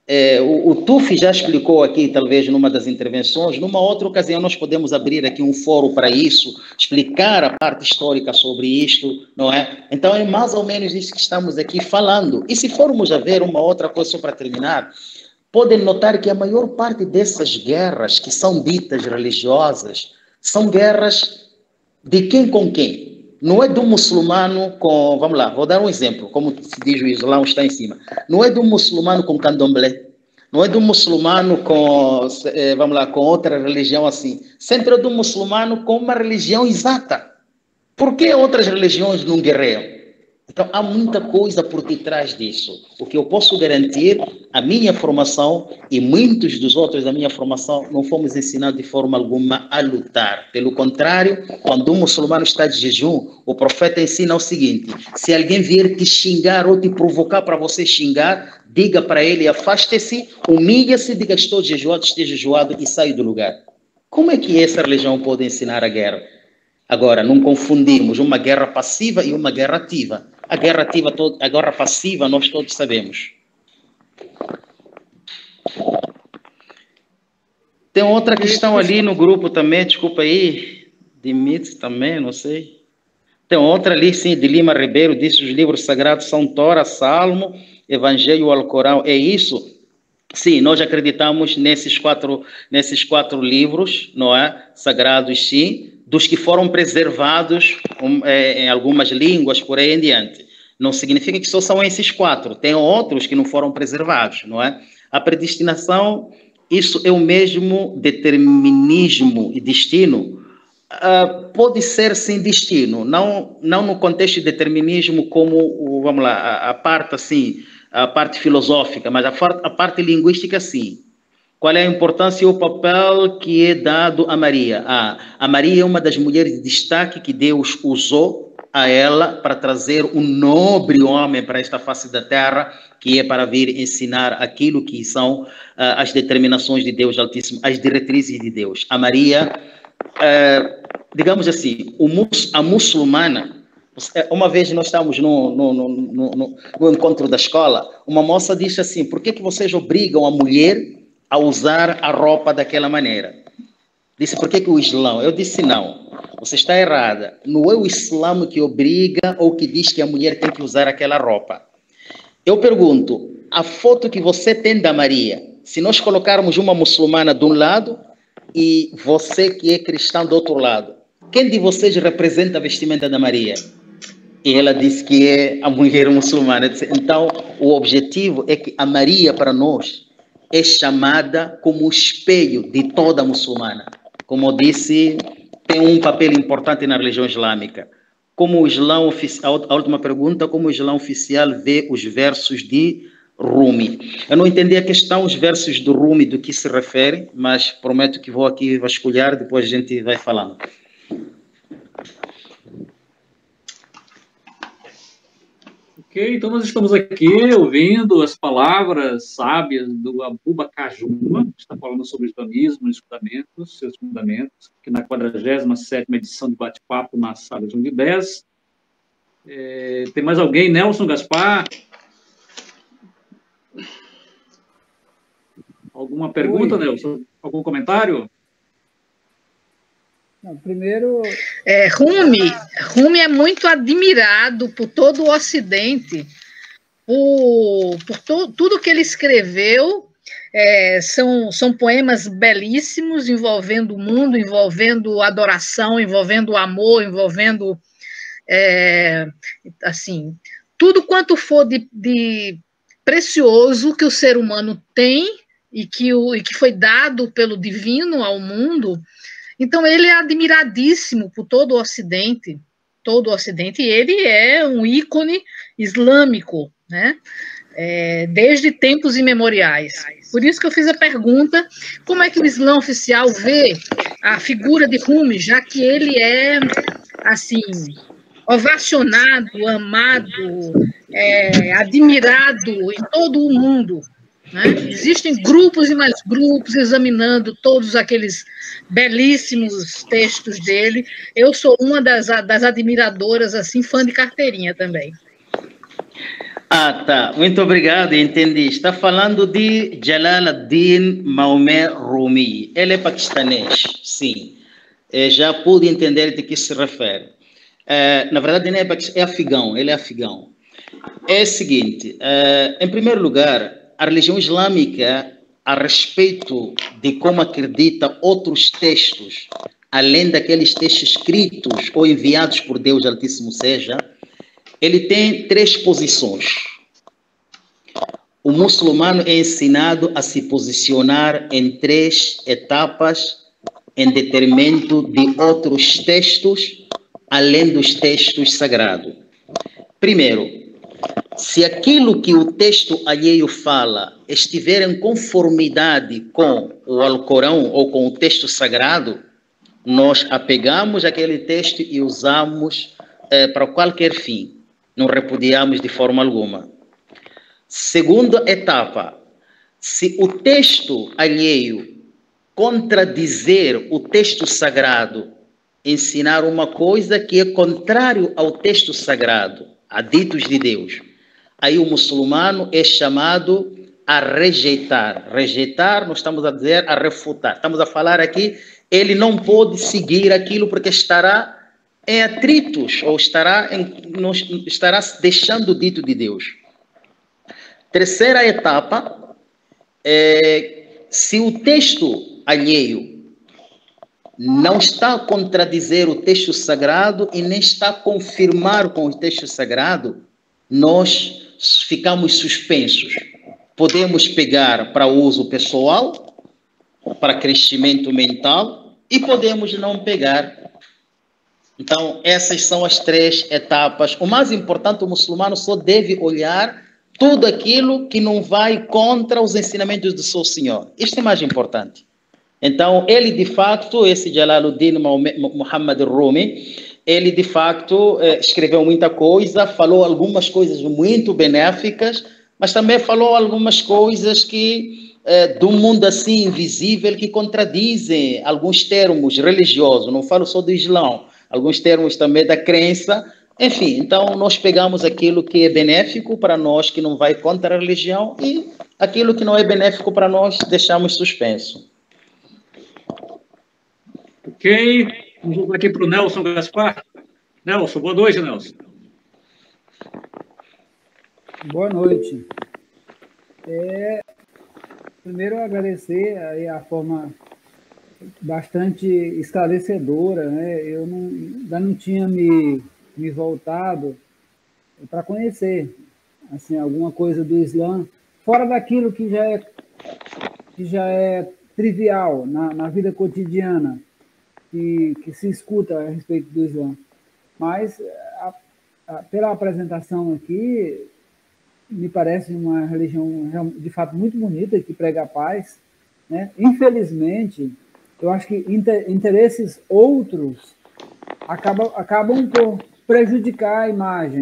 O Tuf já explicou aqui, talvez, numa das intervenções. Numa outra ocasião, nós podemos abrir aqui um fórum para isso, explicar a parte histórica sobre isto, não é? Então, é mais ou menos isso que estamos aqui falando. E se formos a ver uma outra coisa, só para terminar, podem notar que a maior parte dessas guerras que são ditas religiosas são guerras de quem com quem. Não é do muçulmano com... Vamos lá, vou dar um exemplo, como se diz o Islão está em cima. Não é do muçulmano com candomblé. Não é do muçulmano com, vamos lá, com outra religião assim. Sempre é do muçulmano com uma religião exata. Por que outras religiões não guerreiam? Então, há muita coisa por detrás disso. O que eu posso garantir, a minha formação e muitos dos outros da minha formação não fomos ensinados de forma alguma a lutar. Pelo contrário, quando um muçulmano está de jejum, o profeta ensina o seguinte: se alguém vier te xingar ou te provocar para você xingar, diga para ele, afaste-se, humilha-se, diga estou jejuado, esteja jejuado e saia do lugar. Como é que essa religião pode ensinar a guerra? Agora, não confundimos uma guerra passiva e uma guerra ativa. A guerra passiva nós todos sabemos. Tem outra questão ali no grupo também, desculpa aí, de Mitz também, não sei. Tem outra ali, sim, de Lima Ribeiro, diz que os livros sagrados são Tora, Salmo, Evangelho e Alcorão. É isso? Sim, nós acreditamos nesses quatro livros, não é? Sagrados, sim, dos que foram preservados em algumas línguas, por aí em diante. Não significa que só são esses 4. Tem outros que não foram preservados, não é? A predestinação, isso é o mesmo determinismo e destino. Pode ser sim destino, não no contexto de determinismo como, vamos lá, a parte assim, a parte filosófica, mas a parte linguística sim. Qual é a importância e o papel que é dado a Maria? A Maria é uma das mulheres de destaque que Deus usou a ela para trazer um nobre homem para esta face da terra, que é para vir ensinar aquilo que são as determinações de Deus Altíssimo, as diretrizes de Deus. A Maria, digamos assim, a muçulmana. Uma vez nós estávamos no encontro da escola, uma moça disse assim: por que vocês obrigam a mulher a usar a roupa daquela maneira? Disse: por que o Islã? Eu disse: não, você está errada. Não é o Islã que obriga ou que diz que a mulher tem que usar aquela roupa. Eu pergunto, a foto que você tem da Maria, se nós colocarmos uma muçulmana de um lado e você que é cristão do outro lado, quem de vocês representa a vestimenta da Maria? E ela disse que é a mulher muçulmana. Então, o objetivo é que a Maria, para nós, é chamada como o espelho de toda muçulmana. Como eu disse, tem um papel importante na religião islâmica. Como o Islã oficial, a última pergunta, como o Islã oficial vê os versos de Rumi? Eu não entendi a questão, os versos do Rumi, do que se refere, mas prometo que vou aqui vasculhar, depois a gente vai falando. Ok, então nós estamos aqui ouvindo as palavras sábias do Abu Bakr Juma, que está falando sobre o islamismo, os fundamentos, seus fundamentos, que na 47ª edição de Bate-Papo na Sala de 1 de 10. Tem mais alguém? Nelson Gaspar? Alguma pergunta, Oi. Nelson? Algum comentário? Não, primeiro... Rumi é muito admirado por todo o Ocidente, por tudo que ele escreveu. São poemas belíssimos, envolvendo o mundo, envolvendo adoração, envolvendo amor, envolvendo assim, tudo quanto for de precioso que o ser humano tem e que foi dado pelo divino ao mundo. Então, ele é admiradíssimo por todo o Ocidente, e ele é um ícone islâmico, né? Desde tempos imemoriais. Por isso que eu fiz a pergunta, como é que o Islã oficial vê a figura de Rumi, já que ele é, assim, ovacionado, amado, admirado em todo o mundo, né? Existem grupos e mais grupos examinando todos aqueles belíssimos textos dele. Eu sou uma das admiradoras, assim, fã de carteirinha também. Tá. Muito obrigado, entendi. Está falando de Jalaluddin Mahomet Rumi. Ele é paquistanês, sim. Já pude entender de que se refere. Na verdade, não é afegão, ele é afegão. É o seguinte, em primeiro lugar, a religião islâmica, a respeito de como acredita outros textos, além daqueles textos escritos ou enviados por Deus Altíssimo seja, ele tem 3 posições. O muçulmano é ensinado a se posicionar em 3 etapas em detrimento de outros textos, além dos textos sagrados. Primeiro, se aquilo que o texto alheio fala estiver em conformidade com o Alcorão ou com o texto sagrado, nós apegamos aquele texto e usamos para qualquer fim. Não repudiamos de forma alguma. Segunda etapa, se o texto alheio contradizer o texto sagrado, ensinar uma coisa que é contrário ao texto sagrado, a ditos de Deus, aí o muçulmano é chamado a rejeitar. Rejeitar, nós estamos a dizer a refutar. Estamos a falar aqui, ele não pode seguir aquilo porque estará em atritos ou estará deixando o dito de Deus. Terceira etapa, se o texto alheio não está a contradizer o texto sagrado e nem está a confirmar com o texto sagrado, nós ficamos suspensos. Podemos pegar para uso pessoal, para crescimento mental, e podemos não pegar. Então, essas são as 3 etapas. O mais importante, o muçulmano só deve olhar tudo aquilo que não vai contra os ensinamentos do seu Senhor. Isto é mais importante. Então, ele de facto, esse Jalaluddin Muhammad Rumi, ele de facto escreveu muita coisa, falou algumas coisas muito benéficas, mas também falou algumas coisas que do mundo assim invisível que contradizem alguns termos religiosos, não falo só do Islão, alguns termos também da crença. Enfim, então nós pegamos aquilo que é benéfico para nós, que não vai contra a religião, e aquilo que não é benéfico para nós, deixamos suspenso. Ok, vamos aqui para o Nelson Gaspar. Nelson, boa noite, Nelson. Boa noite. Primeiro, agradecer aí a forma bastante esclarecedora, né? Eu ainda não tinha me voltado para conhecer assim, alguma coisa do Islã, fora daquilo que já é trivial na vida cotidiana, que se escuta a respeito do Islã. Mas, pela apresentação aqui, me parece uma religião de fato muito bonita, que prega a paz, né? Infelizmente, eu acho que interesses outros acabam por prejudicar a imagem.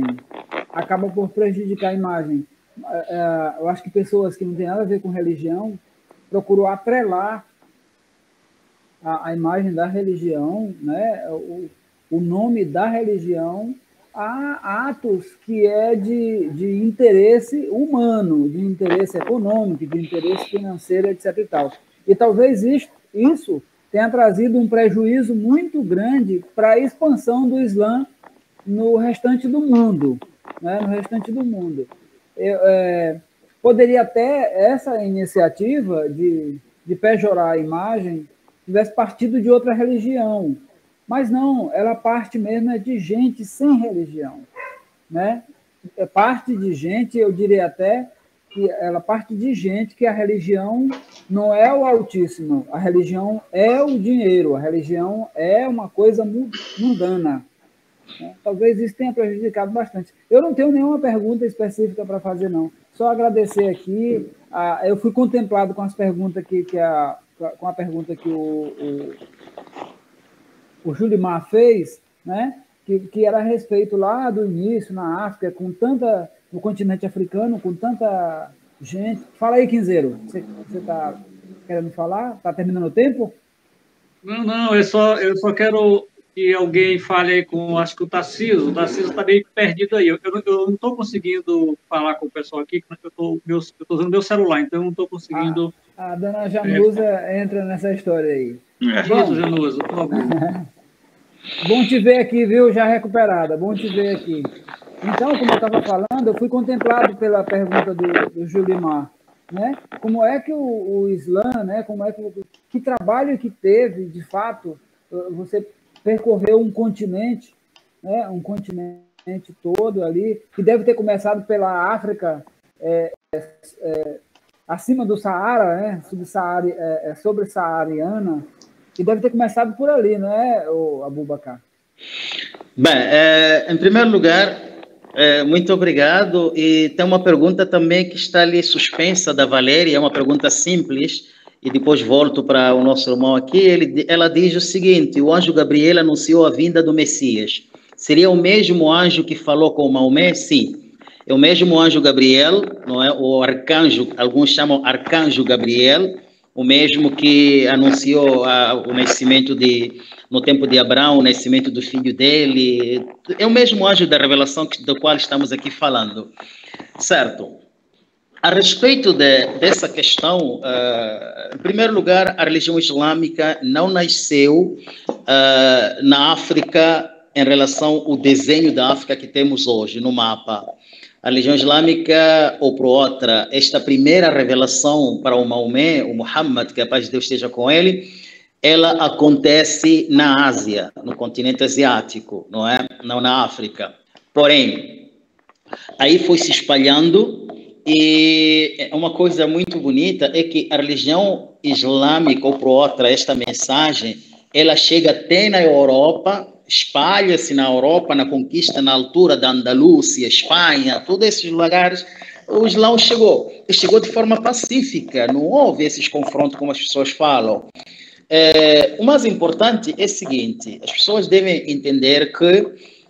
Eu acho que pessoas que não têm nada a ver com religião procuram atrelar a imagem da religião, né? O nome da religião a atos que é de interesse humano, de interesse econômico, de interesse financeiro, etc. e tal. E talvez isso tenha trazido um prejuízo muito grande para a expansão do Islã no restante do mundo, né? No restante do mundo. Poderia até essa iniciativa de pejorar a imagem tivesse partido de outra religião, mas não, ela parte mesmo de gente sem religião, né? Parte de gente, eu diria até que ela parte de gente que a religião não é o Altíssimo, a religião é o dinheiro, a religião é uma coisa mundana, né? Talvez isso tenha prejudicado bastante. Eu não tenho nenhuma pergunta específica para fazer, não. Só agradecer aqui. Eu fui contemplado com as perguntas com a pergunta que o Julimar fez, né? Que era a respeito lá do início, na África, no continente africano, com tanta gente. Fala aí, Quinzeiro. Você está querendo falar? Está terminando o tempo? Não, eu só quero que alguém fale aí com, acho que o Tarcísio. O Tarcísio está meio perdido aí. Eu não estou conseguindo falar com o pessoal aqui, porque eu estou usando meu celular, então eu não estou conseguindo... A dona Janusa entra nessa história aí. Isso, Janusa, por favor. Bom te ver aqui, viu? Já recuperada. Bom te ver aqui. Então, como eu estava falando, eu fui contemplado pela pergunta do Julimar, né? Como é que o Islã, né? Como é que trabalho que teve, de fato, você percorreu um continente, né? Um continente todo ali, que deve ter começado pela África, acima do Saara, né? Sobre-saariana, que deve ter começado por ali, não é, Abubakar? Bem, em primeiro lugar, muito obrigado. E tem uma pergunta também que está ali suspensa da Valéria, é uma pergunta simples, e depois volto para o nosso irmão aqui. Ela diz o seguinte: o anjo Gabriel anunciou a vinda do Messias. Seria o mesmo anjo que falou com Maomé? Sim. É o mesmo anjo Gabriel, não é? O arcanjo, alguns chamam arcanjo Gabriel, o mesmo que anunciou o nascimento no tempo de Abraão, o nascimento do filho dele. É o mesmo anjo da revelação do qual estamos aqui falando. Certo. A respeito dessa questão, em primeiro lugar, a religião islâmica não nasceu na África em relação ao desenho da África que temos hoje no mapa. A religião islâmica, ou por outra, esta primeira revelação para o Maomé, o Muhammad, que a paz de Deus esteja com ele, ela acontece na Ásia, no continente asiático, não é? Não na África. Porém, Aí foi se espalhando, e uma coisa muito bonita é que a religião islâmica, ou por outra, esta mensagem, ela chega até na Europa, espalha-se na Europa, na conquista, na altura da Andalúcia, Espanha, todos esses lugares, o Islã chegou. E chegou de forma pacífica, não houve esses confrontos como as pessoas falam. O mais importante é o seguinte, as pessoas devem entender que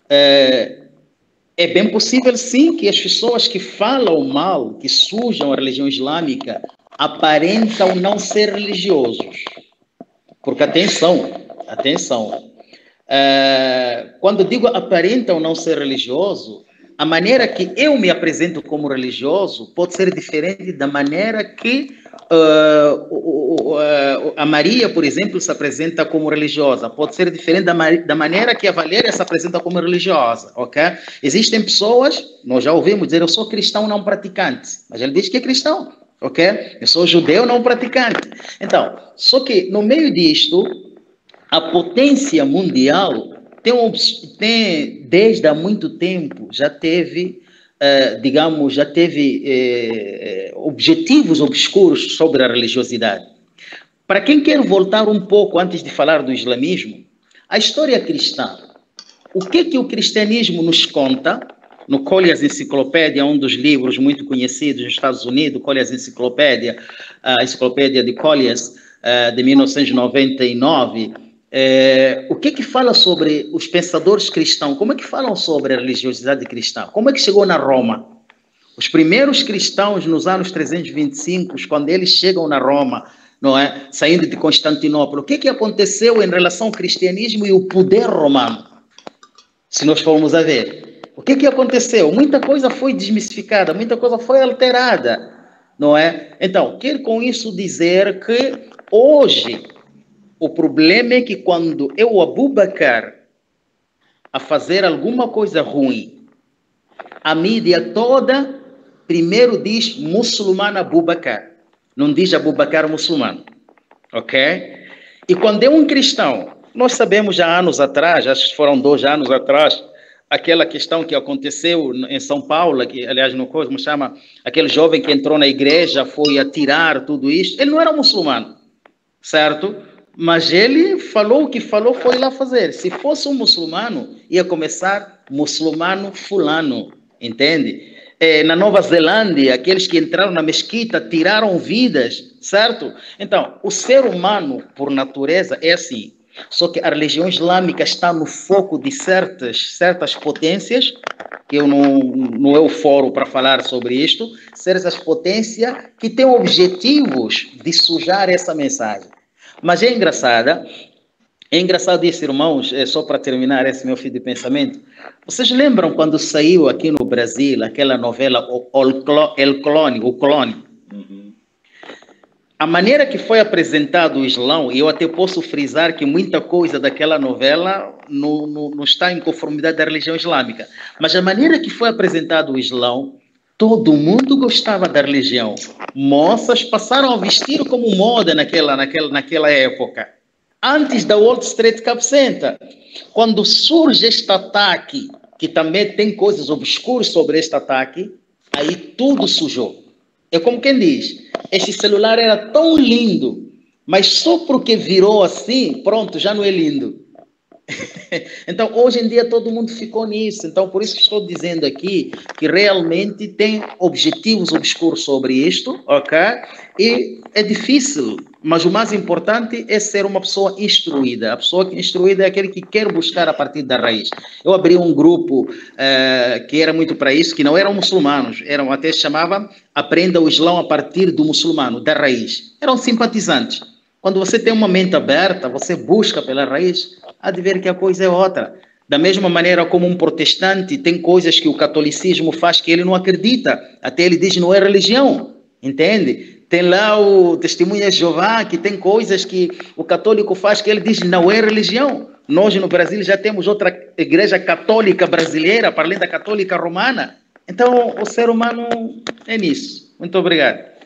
é bem possível, sim, que as pessoas que falam mal, que sujam a religião islâmica, aparentam não ser religiosos. Porque, atenção, quando digo aparentam não ser religioso, a maneira que eu me apresento como religioso pode ser diferente da maneira que a Maria, por exemplo, se apresenta como religiosa. Pode ser diferente da maneira que a Valéria se apresenta como religiosa, ok? Existem pessoas, nós já ouvimos dizer, eu sou cristão não praticante, mas ele diz que é cristão, ok? Eu sou judeu não praticante. Então, só que no meio disto, a potência mundial tem desde há muito tempo, já teve, objetivos obscuros sobre a religiosidade. Para quem quer voltar um pouco antes de falar do islamismo, a história cristã, o que o cristianismo nos conta, no Collier's Enciclopédia, um dos livros muito conhecidos nos Estados Unidos, Collier's Enciclopédia, a Enciclopédia de Collier's, de 1999, o que fala sobre os pensadores cristãos? Como é que falam sobre a religiosidade cristã? Como é que chegou na Roma? Os primeiros cristãos nos anos 325, quando eles chegam na Roma, não é? Saindo de Constantinopla, o que aconteceu em relação ao cristianismo e o poder romano? Se nós formos a ver, o que aconteceu? Muita coisa foi desmistificada, muita coisa foi alterada, não é? Então, quero com isso dizer que hoje o problema é que quando eu, Abu Bakr, a fazer alguma coisa ruim, a mídia toda primeiro diz muçulmano Abu Bakr, não diz Abu Bakr muçulmano, ok? E quando é um cristão, nós sabemos já há anos atrás, acho que foram 2 anos atrás, aquela questão que aconteceu em São Paulo, que aliás no Cosmo chama, aquele jovem que entrou na igreja, foi atirar, tudo isso, ele não era muçulmano, certo? Mas ele falou o que falou, foi lá fazer. Se fosse um muçulmano, ia começar muçulmano fulano, entende? Na Nova Zelândia, aqueles que entraram na mesquita tiraram vidas, certo? Então, o ser humano, por natureza, é assim. Só que a religião islâmica está no foco de certas potências, que eu não é o fórum para falar sobre isto, certas potências que têm objetivos de sujar essa mensagem. Mas é engraçado isso, irmãos, só para terminar esse meu fio de pensamento. Vocês lembram quando saiu aqui no Brasil aquela novela El Clone, o Clone? Uhum. A maneira que foi apresentado o Islão, e eu até posso frisar que muita coisa daquela novela não está em conformidade da religião islâmica, mas a maneira que foi apresentado o Islão, todo mundo gostava da religião. Moças passaram a vestir como moda naquela época. Antes da Wall Street Cap Center. Quando surge este ataque, que também tem coisas obscuras sobre este ataque, aí tudo sujou. É como quem diz, este celular era tão lindo, mas só porque virou assim, pronto, já não é lindo. Então, hoje em dia, todo mundo ficou nisso. Então, por isso que estou dizendo aqui que realmente tem objetivos obscuros sobre isto, ok? E é difícil, mas o mais importante é ser uma pessoa instruída. A pessoa instruída é aquele que quer buscar a partir da raiz. Eu abri um grupo que era muito para isso, que não eram muçulmanos, até se chamava Aprenda o Islão a partir do muçulmano, da raiz. Eram simpatizantes. Quando você tem uma mente aberta, você busca pela raiz, há de ver que a coisa é outra. Da mesma maneira como um protestante tem coisas que o catolicismo faz que ele não acredita. Até ele diz não é religião, entende? Tem lá o Testemunha de Jeová, que tem coisas que o católico faz que ele diz não é religião. Nós no Brasil já temos outra igreja católica brasileira, para além da católica romana. Então o ser humano é nisso. Muito obrigado.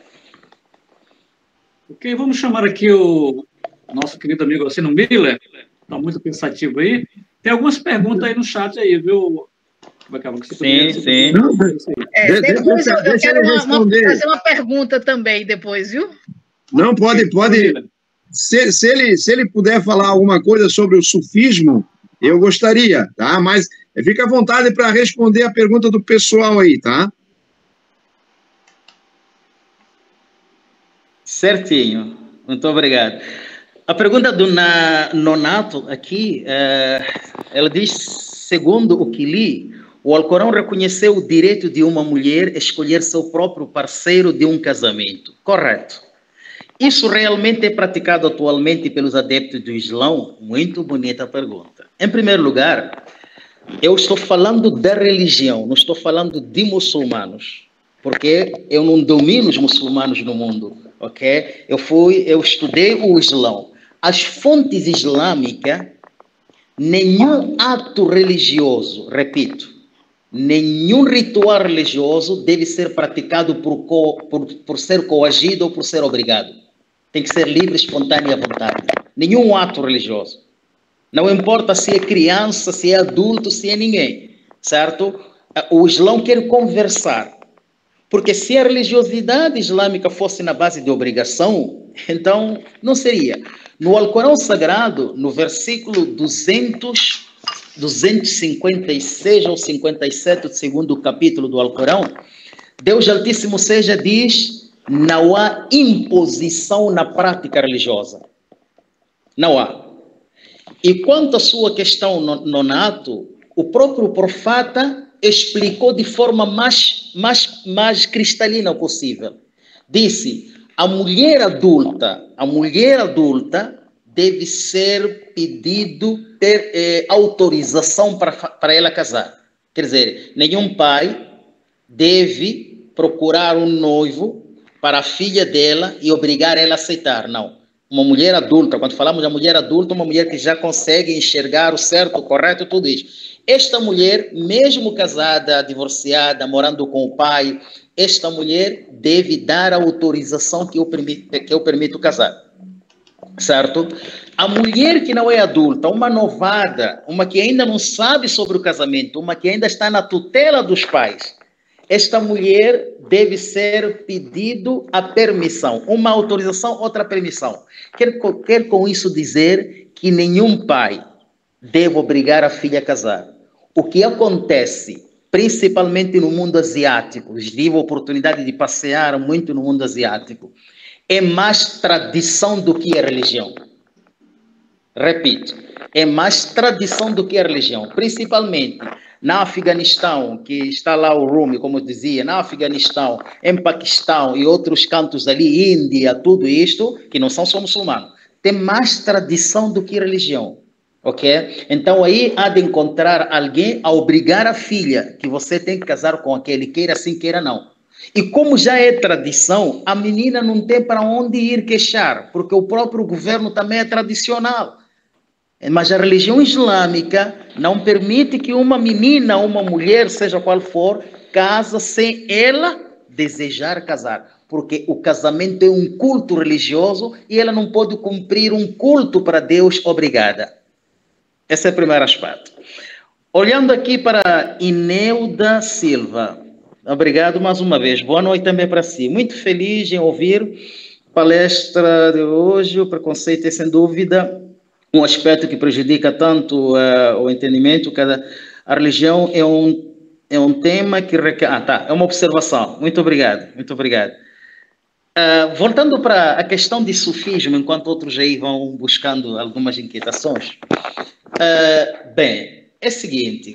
Ok, vamos chamar aqui o nosso querido amigo Alcino Miller, está muito pensativo aí. Tem algumas perguntas aí no chat aí, viu, Sim. Depois eu quero fazer uma pergunta também, depois, viu? Não, pode. Se ele puder falar alguma coisa sobre o sufismo, eu gostaria, tá? Mas fica à vontade para responder a pergunta do pessoal aí, tá? Certinho. Muito obrigado. A pergunta do Nonato aqui, ela diz, segundo o que li, o Alcorão reconheceu o direito de uma mulher escolher seu próprio parceiro de um casamento. Correto. Isso realmente é praticado atualmente pelos adeptos do Islão? Muito bonita pergunta. Em primeiro lugar, eu estou falando da religião, não estou falando de muçulmanos, porque eu não domino os muçulmanos no mundo, ok? Eu estudei o Islão. As fontes islâmicas, nenhum ato religioso, repito, nenhum ritual religioso deve ser praticado por ser coagido ou por ser obrigado. Tem que ser livre, espontâneo e à vontade. Nenhum ato religioso. Não importa se é criança, se é adulto, se é ninguém, certo? O Islão quer conversar. Porque se a religiosidade islâmica fosse na base de obrigação, então não seria. No Alcorão Sagrado, no versículo 256 ou 57 do segundo capítulo do Alcorão, Deus Altíssimo Seja diz: não há imposição na prática religiosa. Não há. E quanto à sua questão, Nonato, o próprio profeta explicou de forma mais cristalina possível. Disse: a mulher adulta deve ser pedido ter autorização para ela casar. Quer dizer, nenhum pai deve procurar um noivo para a filha dela e obrigar ela a aceitar, não. Uma mulher adulta, quando falamos de mulher adulta, uma mulher que já consegue enxergar o certo, o correto, tudo isso. Esta mulher, mesmo casada, divorciada, morando com o pai, esta mulher deve dar a autorização que eu permito casar, certo? A mulher que não é adulta, uma novada, uma que ainda não sabe sobre o casamento, uma que ainda está na tutela dos pais, esta mulher deve ser pedido a permissão, uma autorização, outra permissão. Quer com isso dizer que nenhum pai deve obrigar a filha a casar. O que acontece, principalmente no mundo asiático, tive a oportunidade de passear muito no mundo asiático, é mais tradição do que a religião. Repito, é mais tradição do que a religião, principalmente na Afeganistão, que está lá o Rumi, como eu dizia, na Afeganistão, em Paquistão e outros cantos ali, Índia, tudo isto, que não são só muçulmanos, tem mais tradição do que religião, ok? Então aí há de encontrar alguém a obrigar a filha que você tem que casar com aquele, queira sim, queira não. E como já é tradição, a menina não tem para onde ir queixar, porque o próprio governo também é tradicional. Mas a religião islâmica não permite que uma menina, uma mulher, seja qual for, casa sem ela desejar casar. Porque o casamento é um culto religioso e ela não pode cumprir um culto para Deus obrigada. Esse é o primeiro aspecto. Olhando aqui para Ineuda Silva. Obrigado mais uma vez. Boa noite também para si. Muito feliz em ouvir a palestra de hoje. O preconceito é, sem dúvida, um aspecto que prejudica tanto o entendimento. A religião é um tema que requer... é uma observação. Muito obrigado, muito obrigado. Voltando para a questão de sufismo, enquanto outros aí vão buscando algumas inquietações. Bem, é o seguinte...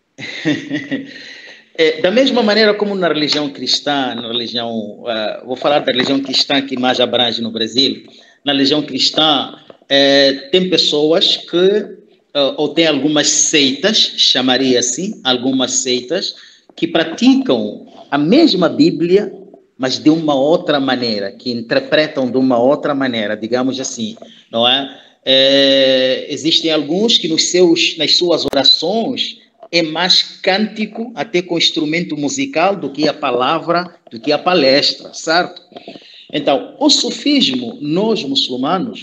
da mesma maneira como na religião cristã, vou falar da religião cristã que mais abrange no Brasil, na religião cristã tem pessoas que, ou tem algumas seitas, chamaria assim, algumas seitas, que praticam a mesma Bíblia, mas de uma outra maneira, que interpretam de uma outra maneira, digamos assim, não é? Existem alguns que nas suas orações é mais cântico, até com instrumento musical, do que a palavra, do que a palestra, certo? Então, o sufismo, nós muçulmanos,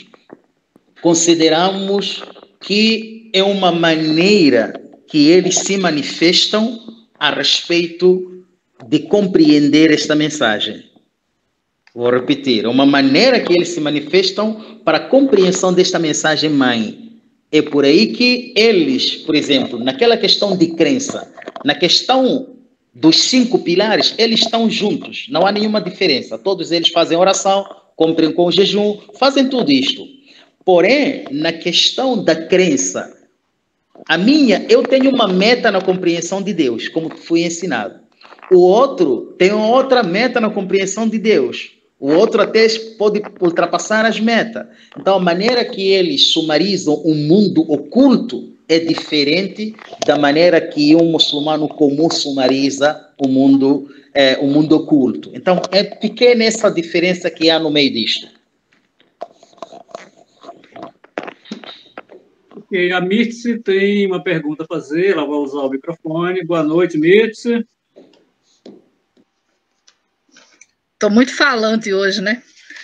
consideramos que é uma maneira que eles se manifestam a respeito de compreender esta mensagem. Vou repetir, uma maneira que eles se manifestam para a compreensão desta mensagem mãe. É por aí que eles, por exemplo, naquela questão de crença, na questão dos 5 pilares, eles estão juntos, não há nenhuma diferença. Todos eles fazem oração, cumprem com o jejum, fazem tudo isto. Porém, na questão da crença, eu tenho uma meta na compreensão de Deus, como fui ensinado. O outro tem uma outra meta na compreensão de Deus. O outro até pode ultrapassar as metas. Então, a maneira que eles sumarizam o mundo oculto é diferente da maneira que um muçulmano comum sumariza o mundo oculto. Então, é pequena essa diferença que há no meio disto. Ok, a Mirtz tem uma pergunta a fazer, ela vai usar o microfone. Boa noite, Mirtz. Estou muito falante hoje, né?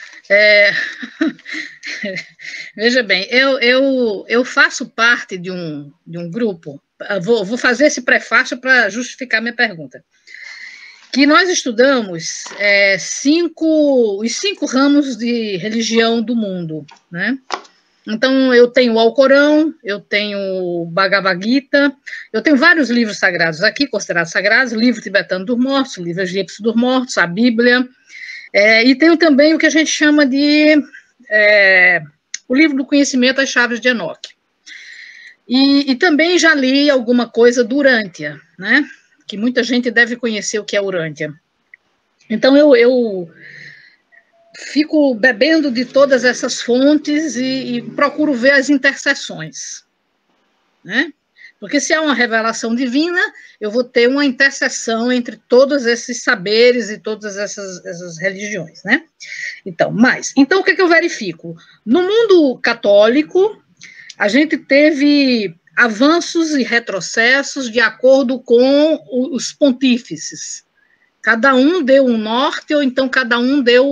Veja bem, eu faço parte de um grupo, vou fazer esse prefácio para justificar minha pergunta, que nós estudamos os 5 ramos de religião do mundo, né? Então, eu tenho o Alcorão, eu tenho o Bhagavad Gita, eu tenho vários livros sagrados aqui, considerados sagrados, o livro tibetano dos mortos, o livro egípcio dos mortos, a Bíblia, e tenho também o que a gente chama de o livro do conhecimento, as chaves de Enoque. E também já li alguma coisa do Urântia, né? Que muita gente deve conhecer o que é Urântia. Então, eu fico bebendo de todas essas fontes e procuro ver as interseções, né? Porque se há uma revelação divina, eu vou ter uma interseção entre todos esses saberes e todas essas religiões, né? Então, o que eu verifico? No mundo católico, a gente teve avanços e retrocessos de acordo com os pontífices. Cada um deu um norte, ou então cada um deu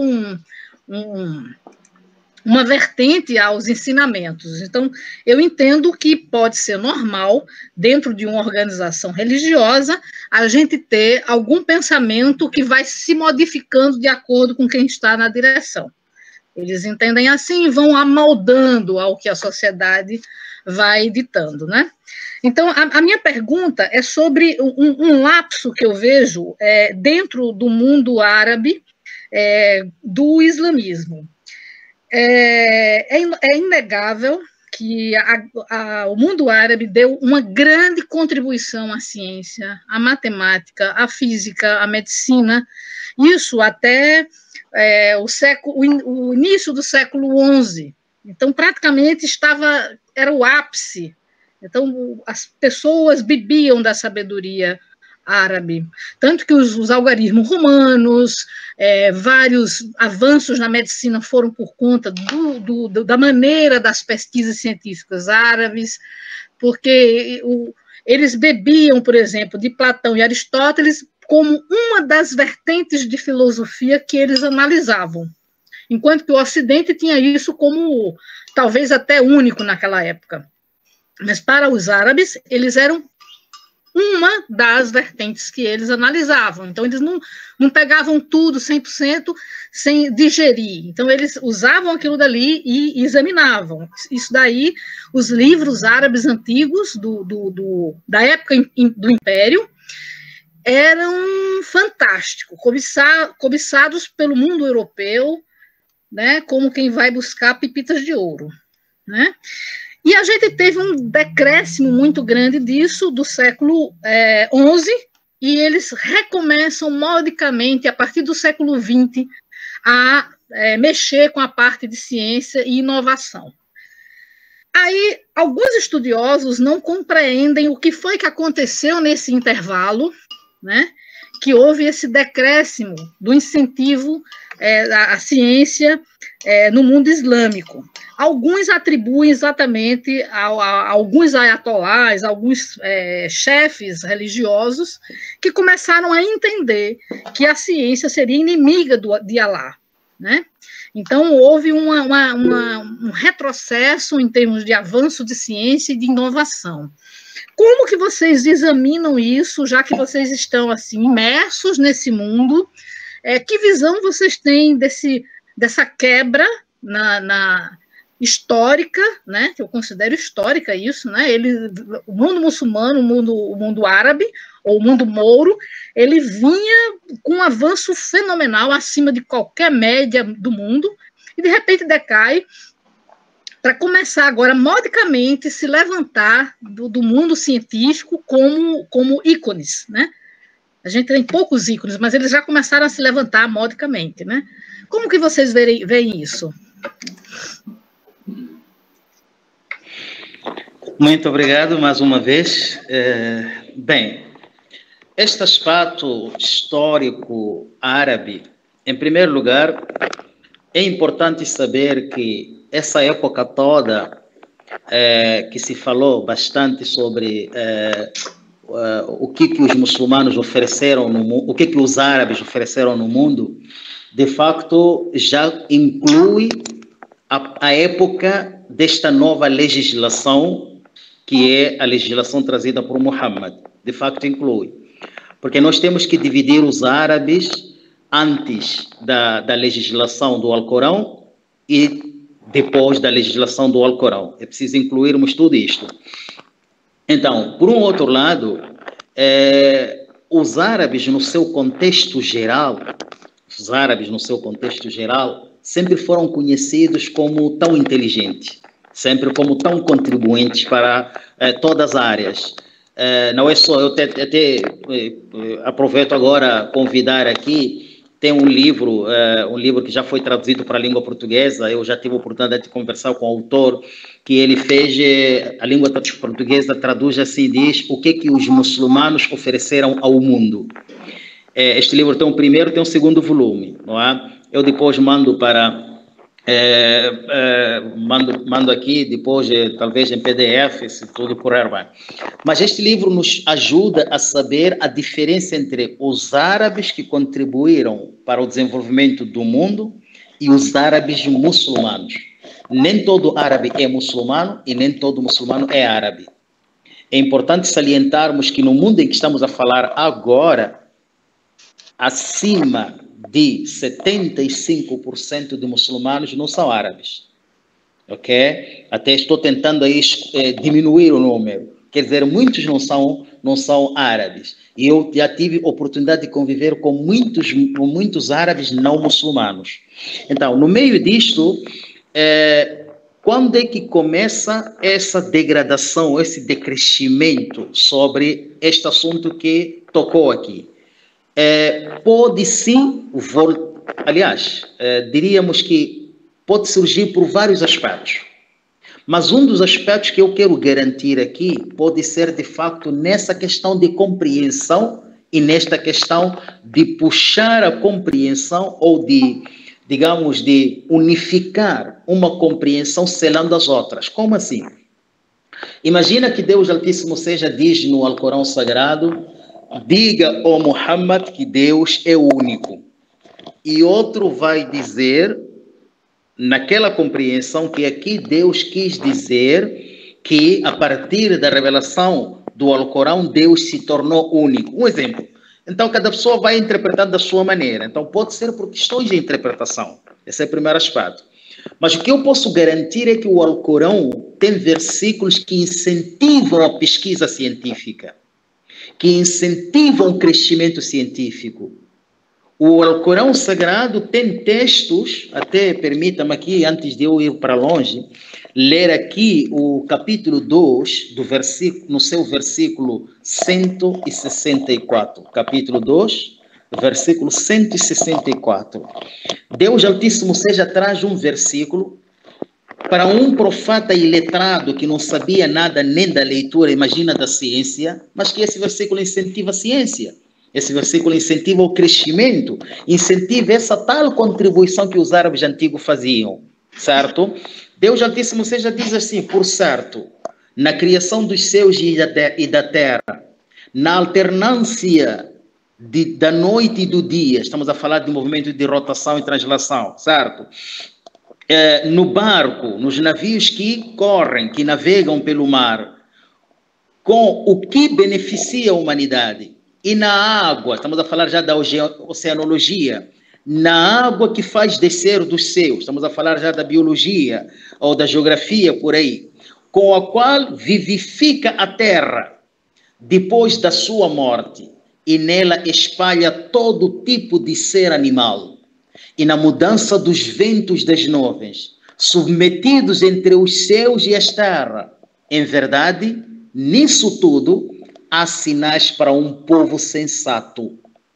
uma vertente aos ensinamentos. Então, eu entendo que pode ser normal, dentro de uma organização religiosa, a gente ter algum pensamento que vai se modificando de acordo com quem está na direção. Eles entendem assim e vão amoldando ao que a sociedade vai ditando, né? Então, a minha pergunta é sobre um lapso que eu vejo dentro do mundo árabe, do islamismo. É inegável que o mundo árabe deu uma grande contribuição à ciência, à matemática, à física, à medicina, isso até o início do século XI. Então, praticamente era o ápice. Então, as pessoas bebiam da sabedoria árabe, tanto que os algarismos romanos, vários avanços na medicina foram por conta da maneira das pesquisas científicas árabes, porque eles bebiam, por exemplo, de Platão e Aristóteles como uma das vertentes de filosofia que eles analisavam, enquanto que o Ocidente tinha isso como talvez até único naquela época. Mas para os árabes, eles eram uma das vertentes que eles analisavam. Então, eles não pegavam tudo 100% sem digerir. Então, eles usavam aquilo dali e examinavam. Isso daí, os livros árabes antigos da época do Império eram fantásticos, cobiçados pelo mundo europeu, né, como quem vai buscar pepitas de ouro, né? E a gente teve um decréscimo muito grande disso do século XI, e eles recomeçam modicamente, a partir do século XX, a mexer com a parte de ciência e inovação. Aí, alguns estudiosos não compreendem o que foi que aconteceu nesse intervalo, né, que houve esse decréscimo do incentivo à ciência no mundo islâmico. Alguns atribuem exatamente a alguns ayatolás, alguns chefes religiosos que começaram a entender que a ciência seria inimiga de Alá, né? Então, houve um retrocesso em termos de avanço de ciência e de inovação. Como que vocês examinam isso, já que vocês estão assim imersos nesse mundo? Que visão vocês têm dessa quebra na histórica, né? Que eu considero histórica isso, né? O mundo muçulmano, o mundo árabe ou o mundo mouro, ele vinha com um avanço fenomenal acima de qualquer média do mundo e de repente decai, para começar agora, modicamente, se levantar do mundo científico como ícones, né? A gente tem poucos ícones, mas eles já começaram a se levantar modicamente, né? Como que vocês veem isso? Muito obrigado mais uma vez. Bem, este aspecto histórico árabe, em primeiro lugar, é importante saber que essa época toda que se falou bastante sobre o que os muçulmanos ofereceram no mundo, o que os árabes ofereceram no mundo, de facto já inclui a época desta nova legislação, que é a legislação trazida por Muhammad. De facto inclui. Porque nós temos que dividir os árabes antes da legislação do Alcorão e depois da legislação do Alcorão. É preciso incluirmos tudo isto. Então, por um outro lado, os árabes no seu contexto geral, sempre foram conhecidos como tão inteligentes, sempre como tão contribuintes para todas as áreas. Não é só, eu até aproveito agora convidar aqui, tem um livro que já foi traduzido para a língua portuguesa, eu já tive a oportunidade de conversar com o autor, que ele fez, a língua portuguesa traduz assim, diz, o que os muçulmanos ofereceram ao mundo. Este livro tem um primeiro e tem um segundo volume, não é? Eu depois mando para... mando aqui, depois talvez em PDF, se tudo correr bem. Mas este livro nos ajuda a saber a diferença entre os árabes que contribuíram para o desenvolvimento do mundo e os árabes muçulmanos. Nem todo árabe é muçulmano e nem todo muçulmano é árabe. É importante salientarmos que no mundo em que estamos a falar agora, acima de 75% de muçulmanos não são árabes, ok? Até estou tentando aí diminuir o número, quer dizer, muitos não são árabes, e eu já tive oportunidade de conviver com muitos árabes não muçulmanos. Então, no meio disto, quando é que começa essa degradação, esse decrescimento sobre este assunto que tocou aqui? Pode sim, aliás, diríamos que pode surgir por vários aspectos, mas um dos aspectos que eu quero garantir aqui pode ser de facto nessa questão de compreensão e nesta questão de puxar a compreensão ou de, digamos, de unificar uma compreensão selando as outras. Como assim? Imagina que Deus Altíssimo diz no Alcorão Sagrado: diga, ó Muhammad, que Deus é único. E outro vai dizer, naquela compreensão, que aqui Deus quis dizer que, a partir da revelação do Alcorão, Deus se tornou único. Um exemplo. Então, cada pessoa vai interpretar da sua maneira. Então, pode ser por questões de interpretação. Esse é o primeiro aspecto. Mas o que eu posso garantir é que o Alcorão tem versículos que incentivam a pesquisa científica, que incentivam o crescimento científico. O Alcorão Sagrado tem textos, até permita-me aqui, antes de eu ir para longe, ler aqui o capítulo 2, no seu versículo 164. Capítulo 2, versículo 164. Deus Altíssimo traz um versículo para um profeta iletrado que não sabia nada nem da leitura, imagina da ciência, mas que esse versículo incentiva a ciência. Esse versículo incentiva o crescimento, incentiva essa tal contribuição que os árabes antigos faziam, certo? Deus Altíssimo diz assim: por certo, na criação dos céus e da terra, na alternância da noite e do dia, estamos a falar de movimento de rotação e translação, certo? No barco, nos navios que correm, que navegam pelo mar, com o que beneficia a humanidade. E na água, estamos a falar já da oceanologia, na água que faz descer dos céus, estamos a falar já da biologia ou da geografia por aí, com a qual vivifica a terra depois da sua morte e nela espalha todo tipo de ser animal. E na mudança dos ventos das nuvens, submetidos entre os céus e as terras. Em verdade, nisso tudo, há sinais para um povo sensato.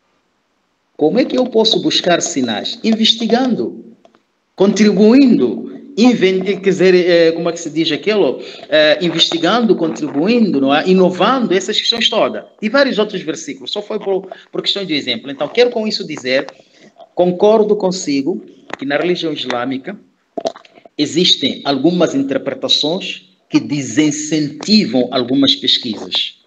Como é que eu posso buscar sinais? Investigando, contribuindo, quer dizer, como é que se diz aquilo? Investigando, contribuindo, não é? Inovando, essas questões todas. E vários outros versículos, só foi por questão de exemplo. Então, quero com isso dizer, concordo consigo que na religião islâmica existem algumas interpretações que desincentivam algumas pesquisas,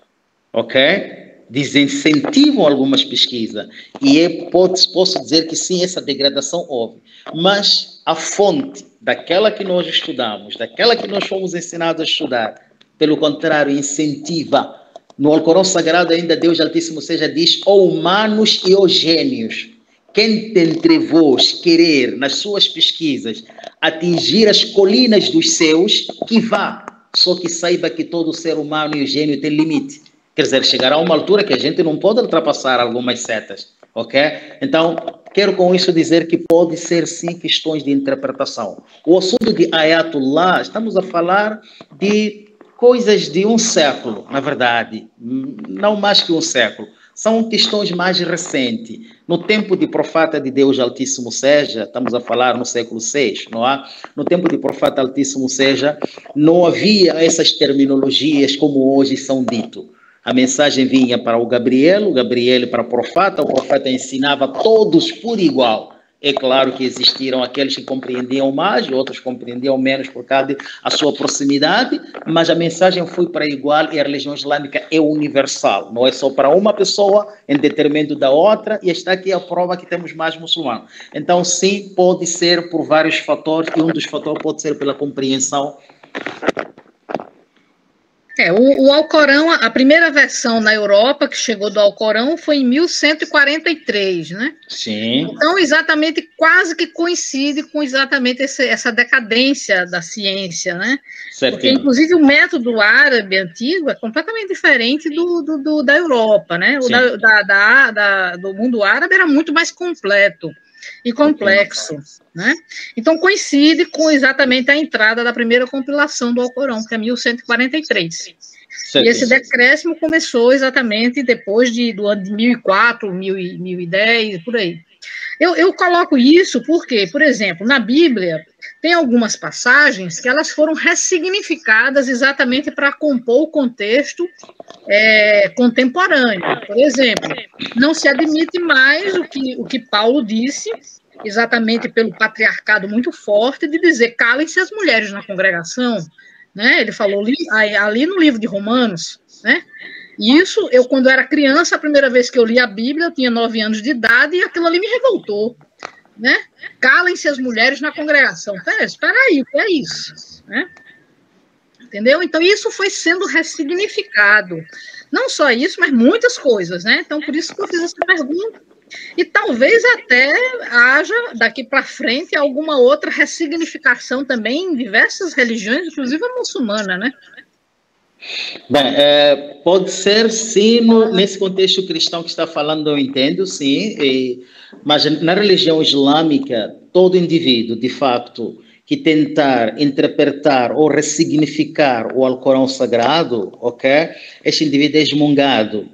ok? Desincentivam algumas pesquisas. E posso dizer que sim, essa degradação houve. Mas a fonte daquela que nós estudamos, daquela que nós fomos ensinados a estudar, pelo contrário, incentiva. No Alcorão Sagrado ainda Deus Altíssimo seja diz, ó humanos e ó gênios, quem dentre vós querer, nas suas pesquisas, atingir as colinas dos céus, que vá. Só que saiba que todo ser humano e o gênio tem limite. Quer dizer, chegará a uma altura que a gente não pode ultrapassar algumas setas, ok? Então, quero com isso dizer que pode ser sim questões de interpretação. O assunto de Ayatollah, estamos a falar de coisas de um século, na verdade, não mais que um século. São questões mais recentes. No tempo de profeta de Deus Altíssimo seja, estamos a falar no século VI, não há? No tempo de profeta Altíssimo seja, não havia essas terminologias como hoje são ditas. A mensagem vinha para o Gabriel para o profeta ensinava todos por igual. É claro que existiram aqueles que compreendiam mais, outros compreendiam menos por causa da sua proximidade, mas a mensagem foi para igual e a religião islâmica é universal, não é só para uma pessoa em detrimento da outra, e está aqui a prova que temos mais muçulmanos. Então, sim, pode ser por vários fatores, e um dos fatores pode ser pela compreensão. O Alcorão, a primeira versão na Europa que chegou do Alcorão foi em 1143, né? Sim. Então, exatamente, quase que coincide com exatamente essa decadência da ciência, né? Certo. Porque, inclusive, o método árabe antigo é completamente diferente da Europa, né? O do mundo árabe era muito mais completo e complexo, né? Então coincide com exatamente a entrada da primeira compilação do Alcorão, que é 1143. Certo. E esse decréscimo começou exatamente depois do ano de 1004, 1010, por aí. Eu coloco isso porque, por exemplo, na Bíblia tem algumas passagens que elas foram ressignificadas exatamente para compor o contexto contemporâneo. Por exemplo, não se admite mais o que Paulo disse, exatamente pelo patriarcado muito forte, de dizer calem-se as mulheres na congregação, né? Ele falou ali no livro de Romanos, né? Isso, eu quando era criança, a primeira vez que eu li a Bíblia, eu tinha 9 anos de idade, e aquilo ali me revoltou, né? Calem-se as mulheres na congregação. Espera aí, o que é isso? Né? Entendeu? Então, isso foi sendo ressignificado. Não só isso, mas muitas coisas, né? Então, por isso que eu fiz essa pergunta. E talvez até haja, daqui para frente, alguma outra ressignificação também em diversas religiões, inclusive a muçulmana, né? Bem, pode ser, sim, nesse contexto cristão que está falando, eu entendo, sim, mas na religião islâmica, todo indivíduo, de facto, que tentar interpretar ou ressignificar o Alcorão Sagrado, ok? Este indivíduo é excomungado.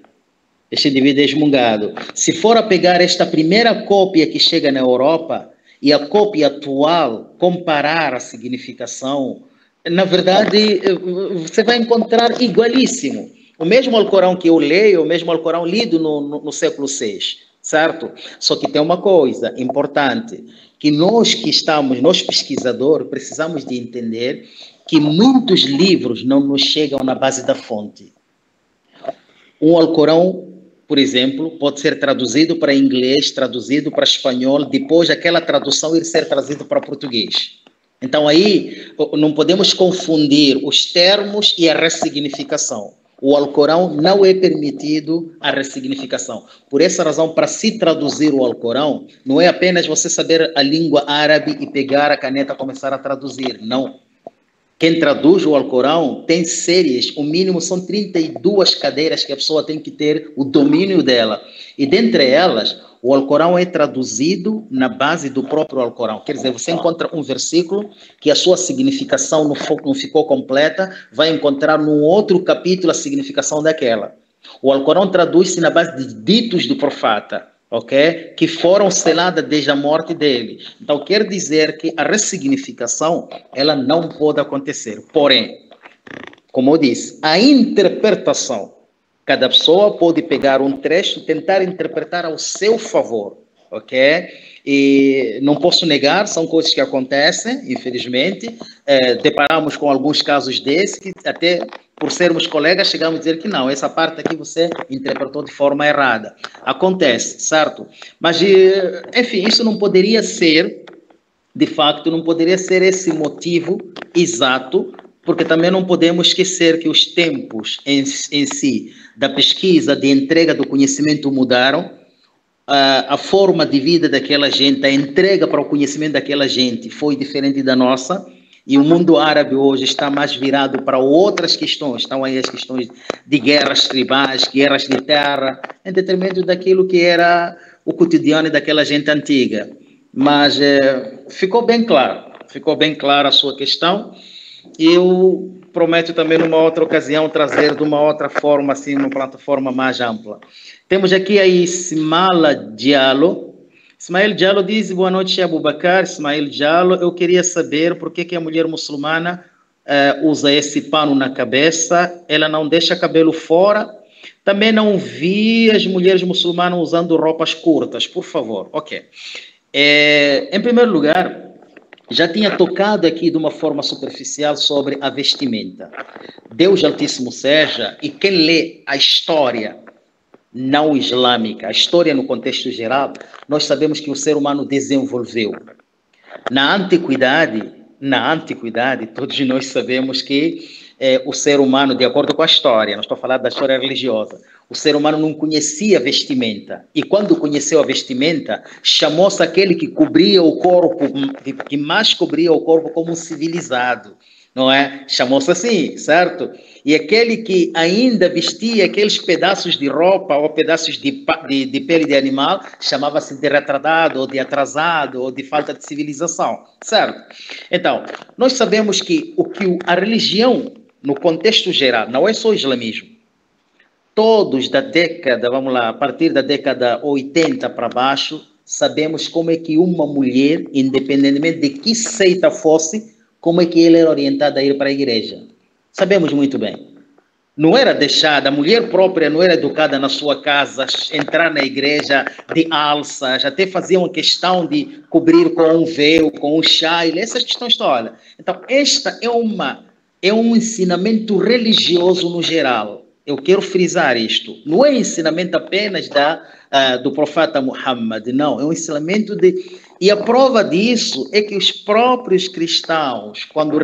Se for a pegar esta primeira cópia que chega na Europa e a cópia atual, comparar a significação, na verdade, você vai encontrar igualíssimo. O mesmo Alcorão que eu leio, o mesmo Alcorão lido no século VI, certo? Só que tem uma coisa importante, que nós pesquisadores, precisamos de entender que muitos livros não nos chegam na base da fonte. Um Alcorão, por exemplo, pode ser traduzido para inglês, traduzido para espanhol, depois aquela tradução ir ser trazido para português. Então, aí, não podemos confundir os termos e a ressignificação. o Alcorão não é permitido a ressignificação. Por essa razão, para se traduzir o Alcorão, não é apenas você saber a língua árabe e pegar a caneta e começar a traduzir, não. Quem traduz o Alcorão tem séries, o mínimo são 32 cadeiras que a pessoa tem que ter o domínio dela. E dentre elas, o Alcorão é traduzido na base do próprio Alcorão. Quer dizer, você encontra um versículo que a sua significação não ficou completa, vai encontrar num outro capítulo a significação daquela. O Alcorão traduz-se na base de ditos do profeta, ok? Que foram seladas desde a morte dele. Então, quer dizer que a ressignificação, ela não pode acontecer. Porém, como eu disse, a interpretação, cada pessoa pode pegar um trecho e tentar interpretar ao seu favor, ok? E não posso negar, são coisas que acontecem, infelizmente. Deparamos com alguns casos desses, que até por sermos colegas chegamos a dizer que não, essa parte aqui você interpretou de forma errada. Acontece, certo? Mas, enfim, isso não poderia ser, de facto, não poderia ser esse motivo exato, porque também não podemos esquecer que os tempos em si da pesquisa, de entrega do conhecimento mudaram, a forma de vida daquela gente, a entrega para o conhecimento daquela gente foi diferente da nossa, e o mundo árabe hoje está mais virado para outras questões, estão aí as questões de guerras tribais, guerras de terra, em detrimento daquilo que era o cotidiano daquela gente antiga. Mas ficou bem clara a sua questão. Eu prometo também, numa outra ocasião, trazer de uma outra forma, assim, uma plataforma mais ampla. Temos aqui a Ismaila Diallo. Ismael Diallo diz: boa noite, Abubakar. Ismael Diallo, eu queria saber por que a mulher muçulmana usa esse pano na cabeça, ela não deixa cabelo fora. Também não vi as mulheres muçulmanas usando roupas curtas, por favor. Ok. Em primeiro lugar, já tinha tocado aqui de uma forma superficial sobre a vestimenta. Deus Altíssimo seja, e quem lê a história não islâmica, a história no contexto geral, nós sabemos que o ser humano desenvolveu. Na antiguidade, todos nós sabemos que o ser humano, de acordo com a história, não estou falando da história religiosa, o ser humano não conhecia vestimenta. E quando conheceu a vestimenta, chamou-se aquele que cobria o corpo, que mais cobria o corpo como um civilizado, não é? Chamou-se assim, certo? E aquele que ainda vestia aqueles pedaços de roupa ou pedaços de pele de animal, chamava-se de retardado, ou de atrasado, ou de falta de civilização, certo? Então, nós sabemos que a religião, no contexto geral, não é só o islamismo. Todos da década, vamos lá, a partir da década 80 para baixo, sabemos como é que uma mulher, independentemente de que seita fosse, como é que ela era orientada a ir para a igreja. Sabemos muito bem. Não era deixada, a mulher própria não era educada na sua casa, entrar na igreja de alças, até faziam questão de cobrir com um véu, com um chale, essas questões todas. Então, esta é um ensinamento religioso no geral. Eu quero frisar isto. Não é ensinamento apenas do profeta Muhammad, não. É um ensinamento E a prova disso é que os próprios cristãos, quando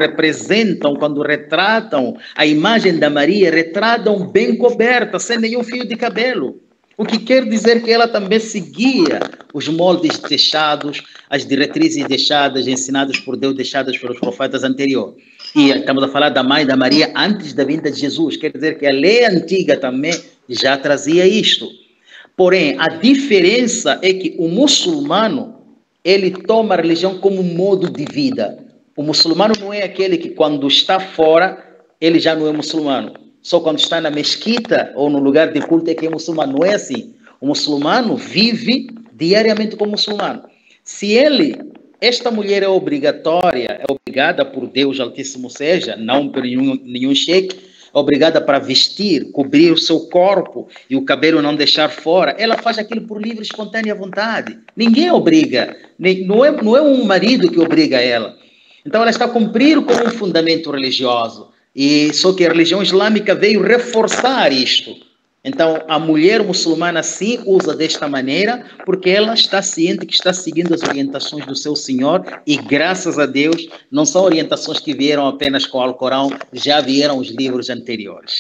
retratam a imagem da Maria, retratam bem coberta, sem nenhum fio de cabelo. O que quer dizer que ela também seguia os moldes deixados, as diretrizes deixadas, ensinadas por Deus, deixadas pelos profetas anteriores. E estamos a falar da mãe da Maria antes da vinda de Jesus. Quer dizer que a lei antiga também já trazia isto. Porém, a diferença é que o muçulmano, ele toma a religião como um modo de vida. O muçulmano não é aquele que quando está fora, ele já não é muçulmano. Só quando está na mesquita ou no lugar de culto é que é muçulmano. Não é assim. O muçulmano vive diariamente como muçulmano. Se esta mulher é obrigatória, é obrigada por Deus Altíssimo seja, não por nenhum sheik, é obrigada para vestir, cobrir o seu corpo e o cabelo não deixar fora, ela faz aquilo por livre, espontânea vontade. Ninguém obriga, não é um marido que obriga ela. Então ela está a cumprir com um fundamento religioso. E só que a religião islâmica veio reforçar isto. Então, a mulher muçulmana sim usa desta maneira, porque ela está ciente que está seguindo as orientações do seu Senhor, e graças a Deus, não são orientações que vieram apenas com o Alcorão, já vieram os livros anteriores.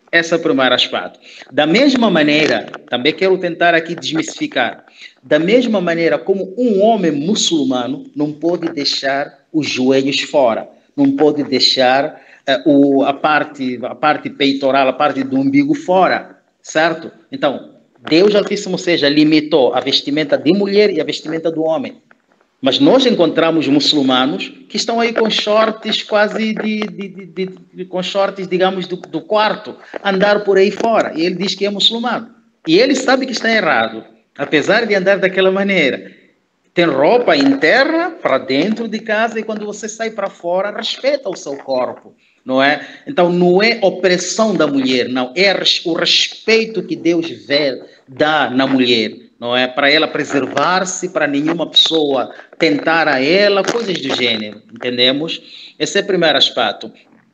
Esse é o primeiro aspecto. Da mesma maneira, também quero tentar aqui desmistificar, da mesma maneira como um homem muçulmano não pode deixar os joelhos fora, não pode deixar a parte peitoral, a parte do umbigo fora, certo? Então, Deus Altíssimo seja limitou a vestimenta de mulher e a vestimenta do homem. Mas nós encontramos muçulmanos que estão aí com shorts quase com shorts, digamos, do quarto, andar por aí fora. E ele diz que é muçulmano. E ele sabe que está errado, apesar de andar daquela maneira. Tem roupa interna para dentro de casa e quando você sai para fora, respeita o seu corpo, não é? Então, não é opressão da mulher, não. É o respeito que Deus dá na mulher. Não é para ela preservar-se, para nenhuma pessoa tentar a ela, coisas do gênero, entendemos? Esse é o primeiro aspecto.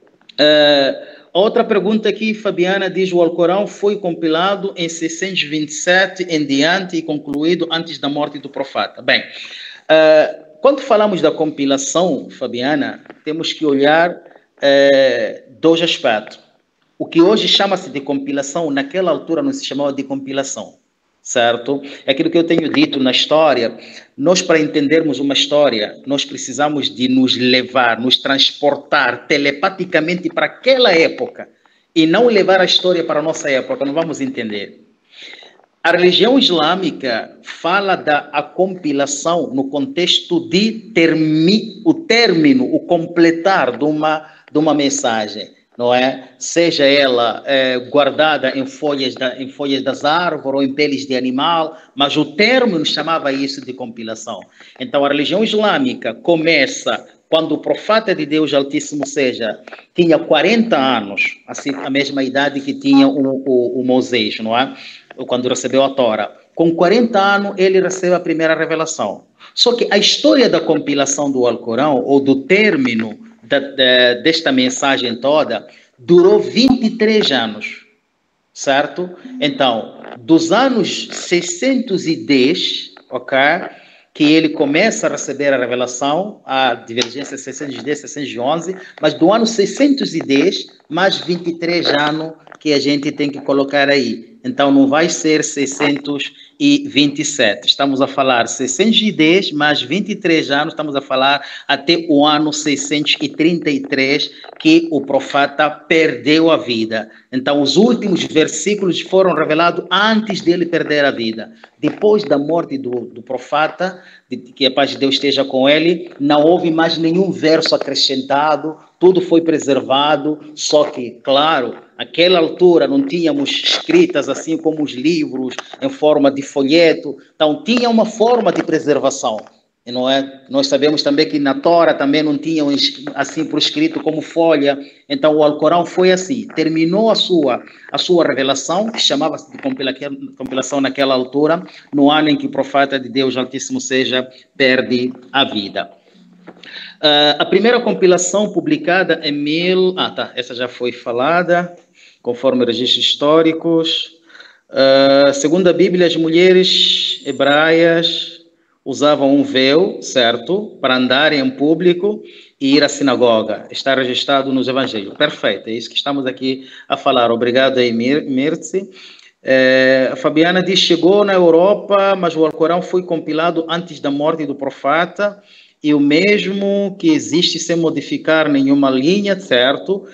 Outra pergunta aqui, Fabiana diz, o Alcorão foi compilado em 627 em diante e concluído antes da morte do profeta. Bem, quando falamos da compilação, Fabiana, temos que olhar dois aspectos. O que hoje chama-se de compilação, naquela altura não se chamava de compilação. Certo? É aquilo que eu tenho dito na história. Nós, para entendermos uma história, nós precisamos de nos levar, nos transportar telepaticamente para aquela época e não levar a história para a nossa época, não vamos entender. A religião islâmica fala da compilação no contexto de o término, o completar de uma mensagem. Não é? Seja ela guardada em folhas das árvores ou em peles de animal, mas o termo chamava isso de compilação. Então, a religião islâmica começa quando o profeta de Deus Altíssimo tinha 40 anos, assim, a mesma idade que tinha o Moisés, não é? Quando recebeu a Tora. Com 40 anos, ele recebe a primeira revelação. Só que a história da compilação do Alcorão, ou do término desta mensagem toda, durou 23 anos, certo? Então, dos anos 610, ok, que ele começa a receber a revelação, a divergência 610, 611, mas do ano 610, mais 23 anos que a gente tem que colocar aí. Então, não vai ser 627. Estamos a falar 610 mais 23 anos, estamos a falar até o ano 633 que o profeta perdeu a vida. Então, os últimos versículos foram revelados antes dele perder a vida. Depois da morte do profeta, que a paz de Deus esteja com ele, não houve mais nenhum verso acrescentado, tudo foi preservado, só que, claro, naquela altura não tínhamos escritas assim como os livros, em forma de folheto, então tinha uma forma de preservação. Não é? Nós sabemos também que na Tora também não tinham assim por escrito como folha, então o Alcorão foi assim, terminou a sua revelação, que chamava-se de compilação naquela altura, no ano em que o profeta de Deus Altíssimo perde a vida. A primeira compilação publicada em essa já foi falada, conforme registros históricos. Segundo a Bíblia, as mulheres hebraias usavam um véu, certo, para andarem em público e ir à sinagoga. Está registrado nos evangelhos. Perfeito, é isso que estamos aqui a falar. Obrigado aí, Mirce. A Fabiana diz, chegou na Europa, mas o Alcorão foi compilado antes da morte do profeta, e o mesmo que existe sem modificar nenhuma linha, certo?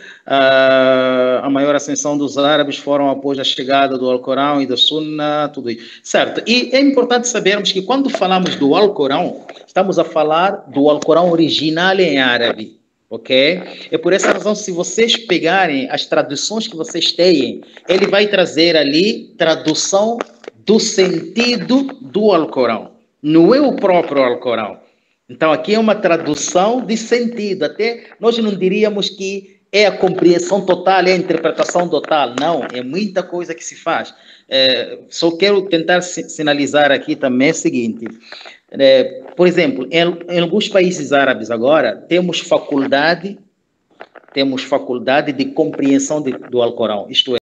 A maior ascensão dos árabes foram após a chegada do Alcorão e da Sunna, tudo isso, certo? E é importante sabermos que quando falamos do Alcorão, estamos a falar do Alcorão original em árabe, ok? É por essa razão, se vocês pegarem as traduções que vocês têm, ele vai trazer ali tradução do sentido do Alcorão, não é o próprio Alcorão. Então, aqui é uma tradução de sentido. Até nós não diríamos que é a compreensão total, é a interpretação total. Não, é muita coisa que se faz. Só quero tentar sinalizar aqui também o seguinte. Por exemplo, em alguns países árabes agora, temos faculdade de compreensão do Alcorão. Isto é,